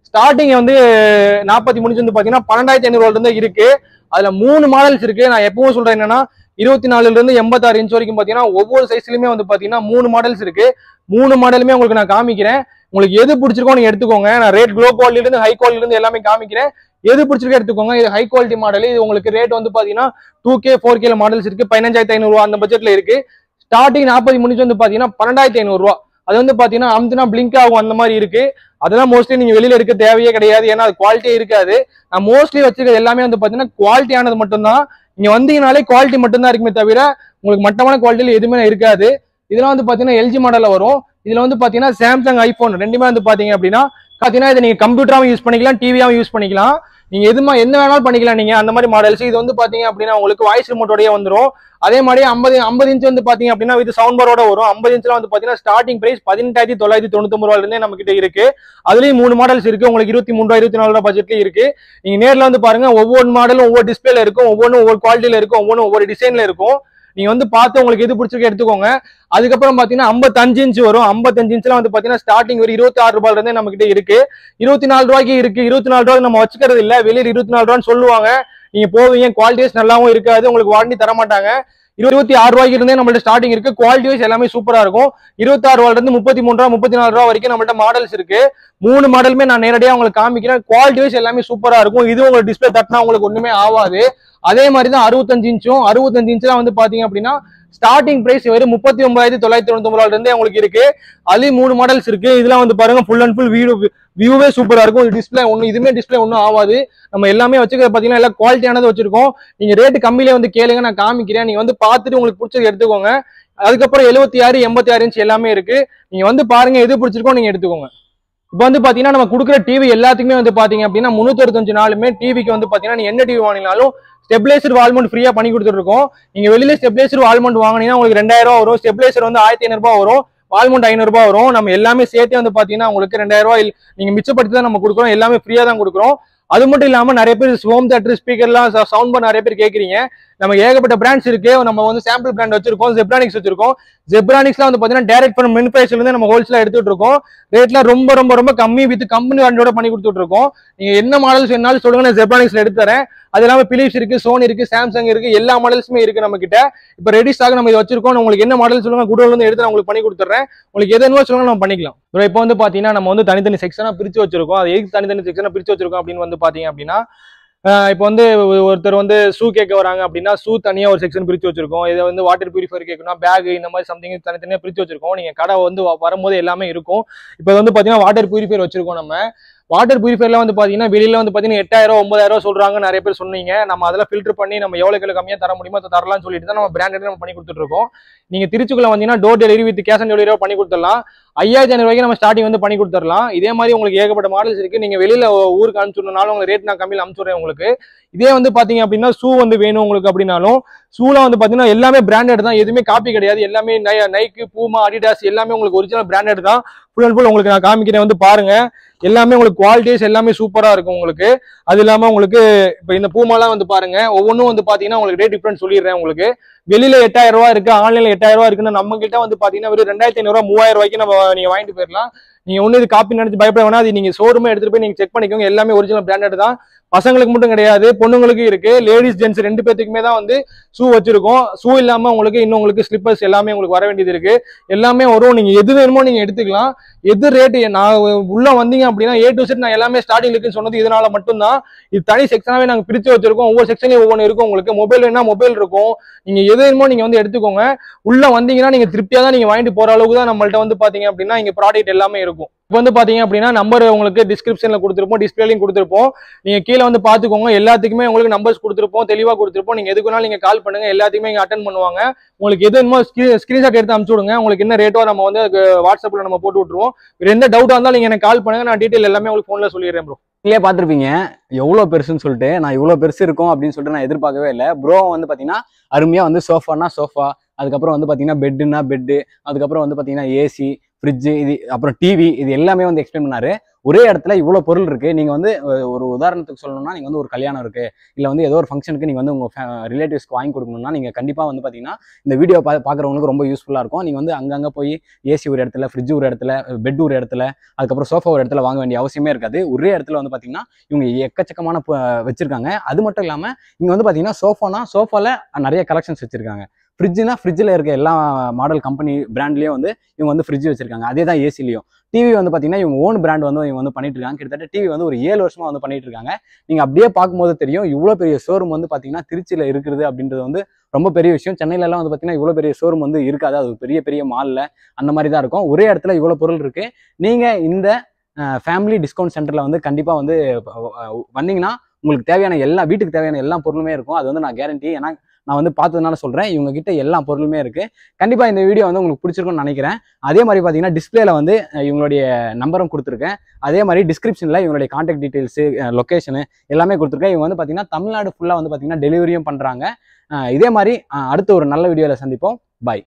ஸ்டார்டிங் வந்து நாற்பத்தி முடிஞ்சு வந்து பாத்தீங்கன்னா பன்னெண்டாயிரத்தி ஐநூறு இருந்து இருக்கு. அதுல மூணு மாடல்ஸ் இருக்கு. நான் எப்பவும் சொல்றேன் என்னன்னா இருபத்தி நாலுல இருந்து எண்பத்தாறு இன்ச் வரைக்கும் பாத்தீங்கன்னா ஒவ்வொரு சைஸ்லயுமே வந்து பாத்தீங்கன்னா மூணு மாடல்ஸ் இருக்கு. மூணு மாடலுமே உங்களுக்கு நான் காமிக்கிறேன். உங்களுக்கு எது பிடிச்சிருக்கோ நீங்க எடுத்துக்கோங்க. நான் ரேட் லோ குவாலிட்டில இருந்து ஹை குவாலிட்டில இருந்து எல்லாமே காமிக்கிறேன். எது பிடிச்சிருக்கோ எடுத்துக்கோங்க. இது ஹை குவாலிட்டி மாடல். இது உங்களுக்கு ரேட் வந்து பாத்தீங்கன்னா டூ கே ஃபோர் கேல மாடல்ஸ் இருக்கு. பதினஞ்சாயிரத்தி ஐநூறு ரூபா அந்த பட்ஜெட்ல இருக்கு. ஸ்டார்டிங் நாற்பது முடிஞ்சு வந்து பாத்தீங்கன்னா பன்னெண்டாயிரத்தி ஐநூறு ரூபா. அது வந்து பாத்தீங்கன்னா அம்துனா பிளிங்க் ஆகும் அந்த மாதிரி இருக்கு. அதெல்லாம் மோஸ்ட்லி நீங்க வெளியில இருக்க தேவையே கிடையாது. ஏன்னா அது குவாலிட்டியே இருக்காது. நான் மோஸ்ட்லி வச்சிருக்கிறது எல்லாமே வந்து பாத்தீங்கன்னா குவாலிட்டியானது மட்டும்தான். நீங்க வந்தீங்கனாலே குவாலிட்டி மட்டும்தான் இருக்குமே தவிர உங்களுக்கு மட்டமான குவாலிட்டியில எதுவுமே இருக்காது. இதெல்லாம் வந்து பாத்தீங்கன்னா எல்ஜி மாடல்ல வரும். இதுல வந்து பாத்தீங்கன்னா சாம்சங் ஐபோன் ரெண்டுமே வந்து பாத்தீங்க அப்படின்னா பாத்தீங்கன்னா இதை நீங்க கம்ப்யூட்டராவும் யூஸ் பண்ணிக்கலாம், டிவியாவும் யூஸ் பண்ணிக்கலாம். நீங்க எதுமா என்ன வேணாலும் பண்ணிக்கலாம் நீங்க அந்த மாதிரி மாடல்ஸ். இது வந்து பாத்தீங்க அப்படின்னா உங்களுக்கு வாய்ஸ் ரிமோட்டோடய வந்துடும். அதே மாதிரி ஐம்பது ஐம்பது இன்ச் வந்து பாத்தீங்க அப்படின்னா இது சவுண்ட் பாரோட வரும். ஐம்பது இன்ச்ல வந்து பாத்தீங்கன்னா ஸ்டார்டிங் பிரைஸ் பதினெட்டாயிரத்தி தொள்ளாயிரத்தி தொண்ணூத்தி ஒன்பது ரூபாயில இருந்தே நம்ம கிட்ட இருக்கு. அதுலயும் மூணு மாடல்ஸ் இருக்கு. உங்களுக்கு இருபத்தி மூணு ரூபாய் இருபத்தி நாலு ரூபாய் பட்ஜெட்லயும் இருக்கு. நீங்க நேர்ல வந்து பாருங்க. ஒவ்வொரு மாடலும் ஒவ்வொரு டிஸ்பிளேல இருக்கும், ஒவ்வொன்றும் ஒவ்வொரு குவாலிட்டியில இருக்கும், ஒவ்வொன்றும் ஒவ்வொரு டிசைன்ல இருக்கும். நீங்க வந்து பார்த்து உங்களுக்கு எது பிடிச்சிருக்க எடுத்துக்கோங்க. அதுக்கப்புறம் பாத்தீங்கன்னா ஐம்பத்தஞ்சு இன்ச் வரும். ஐம்பத்தஞ்சு இன்ச்ல வந்து பாத்தீங்கன்னா ஸ்டார்டிங் ஒரு இருபத்தி ஆறு ரூபாயில இருந்தே நம்ம கிட்ட இருக்கு. இருபத்தி நாலு ரூபாய்க்கு இருக்கு. இருபத்தி நாலு ரூபாய்க்கு நம்ம வச்சுக்கிறது இல்ல. வெளியில இருபத்தி நாலு ரூபான்னு சொல்லுவாங்க. நீங்க போவீங்க, குவாலிட்டிஸ் நல்லாவும் இருக்காது, உங்களுக்கு வாரண்டி தர மாட்டாங்க. இருபத்தி ஆறு ரூபாய்க்கு இருந்தே நம்மள்ட்ட ஸ்டார்டிங் இருக்கு. குவாலிட்டி வைஸ் எல்லாமே சூப்பரா இருக்கும். இருபத்தி ஆறு ரூபாயில இருந்து முப்பத்தி மூணு ரூபா முப்பத்தி நாலு ரூபா வரைக்கும் நம்மள்ட்ட மாடல்ஸ் இருக்கு. மூணு மாடலுமே நான் நேரடியாக உங்களுக்கு காமிக்கிறேன். குவாலிட்டி வைஸ் எல்லாமே சூப்பரா இருக்கும். இது உங்களுக்கு டிஸ்பிளே தட்டினா உங்களுக்கு ஒண்ணுமே ஆகாது. அதே மாதிரி தான் அறுபத்தஞ்சு இன்ச்சும் அறுபத்தஞ்சு இன்ச்லாம் வந்து பாத்தீங்க அப்படின்னா ஸ்டார்டிங் பிரைஸ் வெறும் முப்பத்தி ஒன்பதாயிரத்தி தொள்ளாயிரத்தி தொண்ணூத்தி ஒன்பது இருந்தே உங்களுக்கு இருக்கு. அதுலயும் மூணு மாடல்ஸ் இருக்கு. இதெல்லாம் வந்து பாருங்க ஃபுல் அண்ட் ஃபுல் வியூ வியூவே சூப்பரா இருக்கும். டிஸ்பிளே ஒன்றும் இதுமே டிஸ்பிளே ஒன்றும் ஆகாது. நம்ம எல்லாமே வச்சுக்கிறது பாத்தீங்கன்னா எல்லாம் குவாலிட்டியானது வச்சிருக்கோம். நீங்க ரேட்டு கம்மியிலே வந்து கேளுங்க, நான் காமிக்கிறேன். நீங்க வந்து பார்த்துட்டு உங்களுக்கு பிடிச்சது எடுத்துக்கோங்க. அதுக்கப்புறம் எழுபத்தி ஆறு எண்பத்தி ஆறு இன்ச் எல்லாமே இருக்கு. நீங்க வந்து பாருங்க எது பிடிச்சிருக்கோ நீங்க எடுத்துக்கோங்க. இப்போ வந்து பாத்தீங்கன்னா நம்ம கொடுக்குற டிவி எல்லாத்துக்குமே வந்து பாத்தீங்க அப்படின்னா முன்னூத்தி அறுபத்தஞ்சு நாளுமே டிவிக்கு வந்து பாத்தீங்கன்னா நீ என்ன டிவி வாங்கினாலும் ஸ்டெபிலைசர் வால்மவுண்ட் ஃப்ரீயா பண்ணி கொடுத்துட்டு இருக்கோம். நீங்க வெளியில ஸ்டெபிலைசர் வால்மவுண்ட் வாங்கினீங்கன்னா உங்களுக்கு ரெண்டாயிரம் ரூபாய் வரும். ஸ்டெபிலைசர் வந்து ஆயிரத்தி ஐநூறு ரூபாய் வரும். வால்மவுண்ட் ஐநூறு ரூபாய் வரும். நம்ம எல்லாமே சேர்த்து வந்து பாத்தீங்கன்னா உங்களுக்கு ரெண்டாயிரம் ரூபாய் நீங்க மிச்சப்படுத்தி தான் நம்ம கொடுக்குறோம். எல்லாமே ஃப்ரீயா தான் கொடுக்குறோம். அது மட்டும் இல்லாம நிறைய பேர் ஹோம் தியேட்டர் ஸ்பீக்கர்லாம் சவுண்ட் பார் நிறைய பேர் கேட்குறீங்க. நம்ம ஏகப்பட்ட பிராண்ட்ஸ் இருக்கு. நம்ம வந்து சாம்பிள் பிராண்ட் வச்சிருக்கோம். ஜெப்ரானிக்ஸ் வச்சிருக்கோம். ஜெப்ரானிக்ஸ்லாம் வந்து பாத்தீங்கன்னா டைரக்ட் பண்ண மெனுஃபேக்சர்ல இருந்து நம்ம ஹோல்சேலா எடுத்துட்டு இருக்கோம். ரேட்ல ரொம்ப ரொம்ப ரொம்ப கம்மி வித் கம்பெனி வாரண்டியோட பண்ணி கொடுத்துட்டு இருக்கோம். நீங்க என்ன மாடல்ஸ் வேணாலும் சொல்லுங்க, நான் ஜெப்ரானிக்ஸ்ல எடுத்து தரேன். அது இல்லாம பிலிப்ஸ் இருக்கு, சோனி இருக்கு, சாம்சங் இருக்கு, எல்லா மாடல்ஸுமே இருக்கு நம்ம கிட்ட. இப்போ ரெடி ஸ்டாக் நம்ம இதை வச்சிருக்கோம். உங்களுக்கு என்ன மாடல் சொல்லுங்க, குடோன்ல இருந்து எடுத்து நான் உங்களுக்கு பண்ணி கொடுத்துறேன். உங்களுக்கு எது வேணுமோ சொல்லுங்க, நம்ம பண்ணிக்கலாம். ப்ரோ இப்போ வந்து பாத்தீங்கன்னா நம்ம வந்து தனித்தனி செக்ஷனா பிரிச்சு வச்சிருக்கோம். அது எதுக்கு தனித்தனி செக்ஷனா பிரிச்சு வச்சிருக்கோம் அப்படின்னு வந்து பாத்தீங்க அப்படின்னா இப்போ வந்து ஒருத்தர் வந்து ஷூ கேட்க வராங்க அப்படின்னா ஷூ தனியாக ஒரு செக்ஷன் பிரித்து வச்சிருக்கோம். இதை வந்து வாட்டர் பியூரிஃபையர் கேட்கணும், பேக் இந்த மாதிரி சம்திங் தனித்தனியாக பிரித்து வச்சிருக்கோம். நீங்கள் கடை வந்து வரும்போது எல்லாமே இருக்கும். இப்போ வந்து பார்த்தீங்கன்னா வாட்டர் பியூரிஃபையர் வச்சிருக்கோம். நம்ம வாட்டர் பியூரிஃபையர்ல வந்து பார்த்தீங்கன்னா வெளியில வந்து பார்த்தீங்கன்னா எட்டாயிரம் ஒன்பதாயிரம் சொல்றாங்க நிறைய பேர் சொன்னீங்க. நம்ம அதெல்லாம் ஃபில்டர் பண்ணி நம்ம எவ்வளோ கிலோ கம்மியாக தர முடியுமோ அதை தரலாம்னு சொல்லிட்டு தான் நம்ம பிராண்டட் நம்ம பண்ணி கொடுத்துட்டு இருக்கோம். நீங்க திருச்சிக்குள்ள வந்தீங்கன்னா door delivery with cash on டெலிவரியா பண்ணி கொடுத்துடலாம். ஐயாயிரத்தி ஐநூறு ரூபாய்க்கு நம்ம ஸ்டார்டிங் வந்து பண்ணி கொடுத்துடலாம். இதே மாதிரி உங்களுக்கு ஏகப்பட்ட மாடல்ஸ் இருக்கு. நீங்க வெளியில ஊருக்கு அனுப்பிச்சுனாலும் உங்களுக்கு ரேட் நான் கம்மியில் அனுப்பிச்சுடுறேன் உங்களுக்கு. இதே வந்து பாத்தீங்க அப்படின்னா ஷூ வந்து வேணும் உங்களுக்கு அப்படின்னாலும் ஷூலாம் வந்து பாத்தீங்கன்னா எல்லாமே பிராண்டட் தான், எதுவுமே காப்பி கிடையாது. எல்லாமே நைக்கு, பூமா, அடிடாஸ் எல்லாமே உங்களுக்கு ஒரிஜினல் பிராண்டட் தான். ஃபுல் அண்ட் ஃபுல் உங்களுக்கு நான் காமிக்கிறேன், வந்து பாருங்க. எல்லாமே உங்களுக்கு குவாலிட்டிஸ் எல்லாமே சூப்பரா இருக்கும் உங்களுக்கு. அது இல்லாம உங்களுக்கு இப்போ இந்த பூமாலாம் வந்து பாருங்க, ஒவ்வொன்றும் வந்து பாத்தீங்கன்னா உங்களுக்கு ரேட் டிஃபரன்ஸ் சொல்லிடுறேன் உங்களுக்கு. வெளியில எட்டாயிரம் ரூபாய் இருக்கு, ஆன்லைன்ல எட்டாயிரம் ரூபாய் இருக்குன்னு நம்ம கிட்ட வந்து பாத்தீங்கன்னா வெறும் ரெண்டாயிரத்தி ஐநூறு ரூபாய் மூவாயிரம் ரூபாய்க்கு நம்ம நீங்க வாங்கிட்டு போயிடலாம். நீங்க ஒண்ணு இது காப்பி நினைச்சு பயப்பட வேணா, அது நீங்க ஷோரூமே எடுத்துட்டு போய் நீங்க செக் பண்ணிக்கோங்க. எல்லாமே ஒரிஜினல் பிராண்டட் தான். பசங்களுக்கு மட்டும் கிடையாது, பொண்ணுங்களுக்கு இருக்கு. லேடிஸ் ஜென்ட்ஸ் ரெண்டு பேத்துக்குமே தான் வந்து ஷூ வச்சிருக்கோம். ஷூ இல்லாம உங்களுக்கு இன்னும் உங்களுக்கு ஸ்லிப்பர்ஸ் எல்லாமே உங்களுக்கு வர வேண்டியது இருக்கு. எல்லாமே வரும். நீங்க எது வேணுமோ நீங்க எடுத்துக்கலாம். எது ரேட்டு நான் உள்ள வந்தீங்க அப்படின்னா ஏ டு செட் நான் எல்லாமே ஸ்டார்டிங் இருக்குன்னு சொன்னது இதனால மட்டும்தான். இது தனி செக்ஷனாவே நாங்க பிரிச்சு வச்சிருக்கோம். ஒவ்வொரு செக்ஷன்லயும் ஒவ்வொன்று இருக்கும். உங்களுக்கு மொபைல் வேணா மொபைல் இருக்கும். நீங்க எது வேணுமோ நீங்க வந்து எடுத்துக்கோங்க. உள்ள வந்தீங்கன்னா நீங்க திருப்தியா தான் நீங்க வாங்கிட்டு போற அளவுக்கு தான் நம்மள்ட்ட வந்து பாத்தீங்க அப்படின்னா இங்க ப்ராடக்ட் எல்லாமே இருக்கும். இப்போ வந்து பாத்தீங்க அப்படின்னா நம்பர் உங்களுக்கு டிஸ்கிரிப்ஷன்ல கொடுத்துருப்போம், டிஸ்பிளேலையும் கொடுத்துருப்போம். நீங்க கீழே வந்து பாத்துக்கோங்க. எல்லாத்துக்குமே உங்களுக்கு நம்பர்ஸ் கொடுத்துருப்போம், தெளிவா கொடுத்துருப்போம். நீங்க எதுக்குனாலும் நீங்க கால் பண்ணுங்க, எல்லாத்துக்குமே இங்க அட்டன் பண்ணுவாங்க. உங்களுக்கு எது வேணுமோ ஸ்கிரீன்ஷாட் எடுத்து அனுப்பிச்சு விடுங்க. உங்களுக்கு என்ன ரேட்டோ நம்ம வந்து வாட்ஸ்அப்ல நம்ம போட்டு விட்டுருவோம். வேற எந்த டவுட்டா இருந்தாலும் நீங்க எனக்கு கால் பண்ணுங்க, நான் டீடைல் எல்லாமே உங்களுக்கு போன்ல சொல்லிடுறேன். ப்ரோ நீங்களே பார்த்துருப்பீங்க எவ்வளோ பெருசுன்னு சொல்லிட்டு. நான் இவ்வளோ பெருசு இருக்கும் அப்படின்னு சொல்லிட்டு நான் எதிர்பார்க்கவே இல்லை. ப்ரோ வந்து பார்த்தீங்கன்னா அருமையாக வந்து சோஃபானா சோஃபா, அதுக்கப்புறம் வந்து பார்த்தீங்கன்னா பெட்டுனா பெட்டு, அதுக்கப்புறம் வந்து பார்த்தீங்கன்னா ஏசி, ஃப்ரிட்ஜு இது அப்புறம் டிவி இது எல்லாமே வந்து எக்ஸ்பிளைன் பண்ணாரு. ஒரே இடத்துல இவ்வளோ பொருள் இருக்குது. நீங்கள் வந்து ஒரு உதாரணத்துக்கு சொல்லணும்னா, நீங்கள் வந்து ஒரு கல்யாணம் இருக்குது, இல்லை வந்து ஏதோ ஒரு ஃபங்க்ஷனுக்கு நீங்கள் வந்து உங்கள் ரிலேட்டிவ்ஸ்க்கு வாங்கி கொடுக்கணும்னா, நீங்கள் கண்டிப்பாக வந்து பார்த்தீங்கன்னா இந்த வீடியோ பா பார்க்குறவங்களுக்கு ரொம்ப யூஸ்ஃபுல்லாக இருக்கும். நீங்கள் வந்து அங்கங்கே போய் ஏசி ஒரு இடத்துல, ஃப்ரிட்ஜ் ஒரு இடத்துல, பெட் ஒரு இடத்துல, அதுக்கப்புறம் சோஃபா ஒரு இடத்துல வாங்க வேண்டிய அவசியமே இருக்காது. ஒரே இடத்துல வந்து பார்த்தீங்கன்னா இவங்க எக்கச்சக்கமான வச்சிருக்காங்க. அது மட்டும் இல்லாமல் இங்கே வந்து பார்த்தீங்கன்னா சோஃபானா சோஃபாவில் நிறைய கலெக்ஷன்ஸ் வச்சிருக்காங்க. ஃப்ரிட்ஜ்னா ஃப்ரிட்ஜில் இருக்க எல்லா மாடல் கம்பெனி பிராண்ட்லேயும் வந்து இவங்க வந்து ஃப்ரிட்ஜ் வச்சிருக்காங்க. அதே தான் ஏசிலையும். டிவி வந்து பார்த்தீங்கன்னா இவங்க ஓன் பிராண்ட் வந்து இவங்க வந்து பண்ணிட்டு இருக்காங்க. கிட்டத்தட்ட டிவி வந்து ஒரு ஏழு வருஷமா வந்து பண்ணிட்டு இருக்காங்க. நீங்கள் அப்படியே பார்க்கும்போது தெரியும் இவ்வளோ பெரிய ஷோரூம் வந்து பார்த்தீங்கன்னா திருச்சியில் இருக்குது அப்படின்றது வந்து ரொம்ப பெரிய விஷயம். சென்னையிலலாம் வந்து பார்த்தீங்கன்னா இவ்வளோ பெரிய ஷோரூம் வந்து இருக்காது. அது பெரிய பெரிய மாலில் அந்த மாதிரி தான் இருக்கும். ஒரே இடத்துல இவ்வளோ பொருள் இருக்கு. நீங்கள் இந்த ஃபேமிலி டிஸ்கவுண்ட் சென்டரில் வந்து கண்டிப்பாக வந்து வந்தீங்கன்னா உங்களுக்கு தேவையான எல்லா வீட்டுக்கு தேவையான எல்லா பொருளுமே இருக்கும். அது வந்து நான் கேரண்டி. ஏன்னா நான் வந்து பார்த்ததுனால சொல்கிறேன். இவங்க கிட்ட எல்லா பொருளுமே இருக்குது. கண்டிப்பாக இந்த வீடியோ வந்து உங்களுக்கு பிடிச்சிருக்கும்னு நினைக்கிறேன். அதே மாதிரி பார்த்தீங்கன்னா டிஸ்பிளேல வந்து இவங்களுடைய நம்பரும் கொடுத்துருக்கேன். அதே மாதிரி டிஸ்கிரிப்ஷனில் இவங்களுடைய கான்டாக்ட் டீட்டெயில்ஸு, லொக்கேஷனு எல்லாமே கொடுத்துருக்கேன். இவங்க வந்து பார்த்தீங்கன்னா தமிழ்நாடு ஃபுல்லாக வந்து பார்த்தீங்கன்னா டெலிவரியும் பண்ணுறாங்க. இதே மாதிரி அடுத்த ஒரு நல்ல வீடியோவில் சந்திப்போம். பாய்.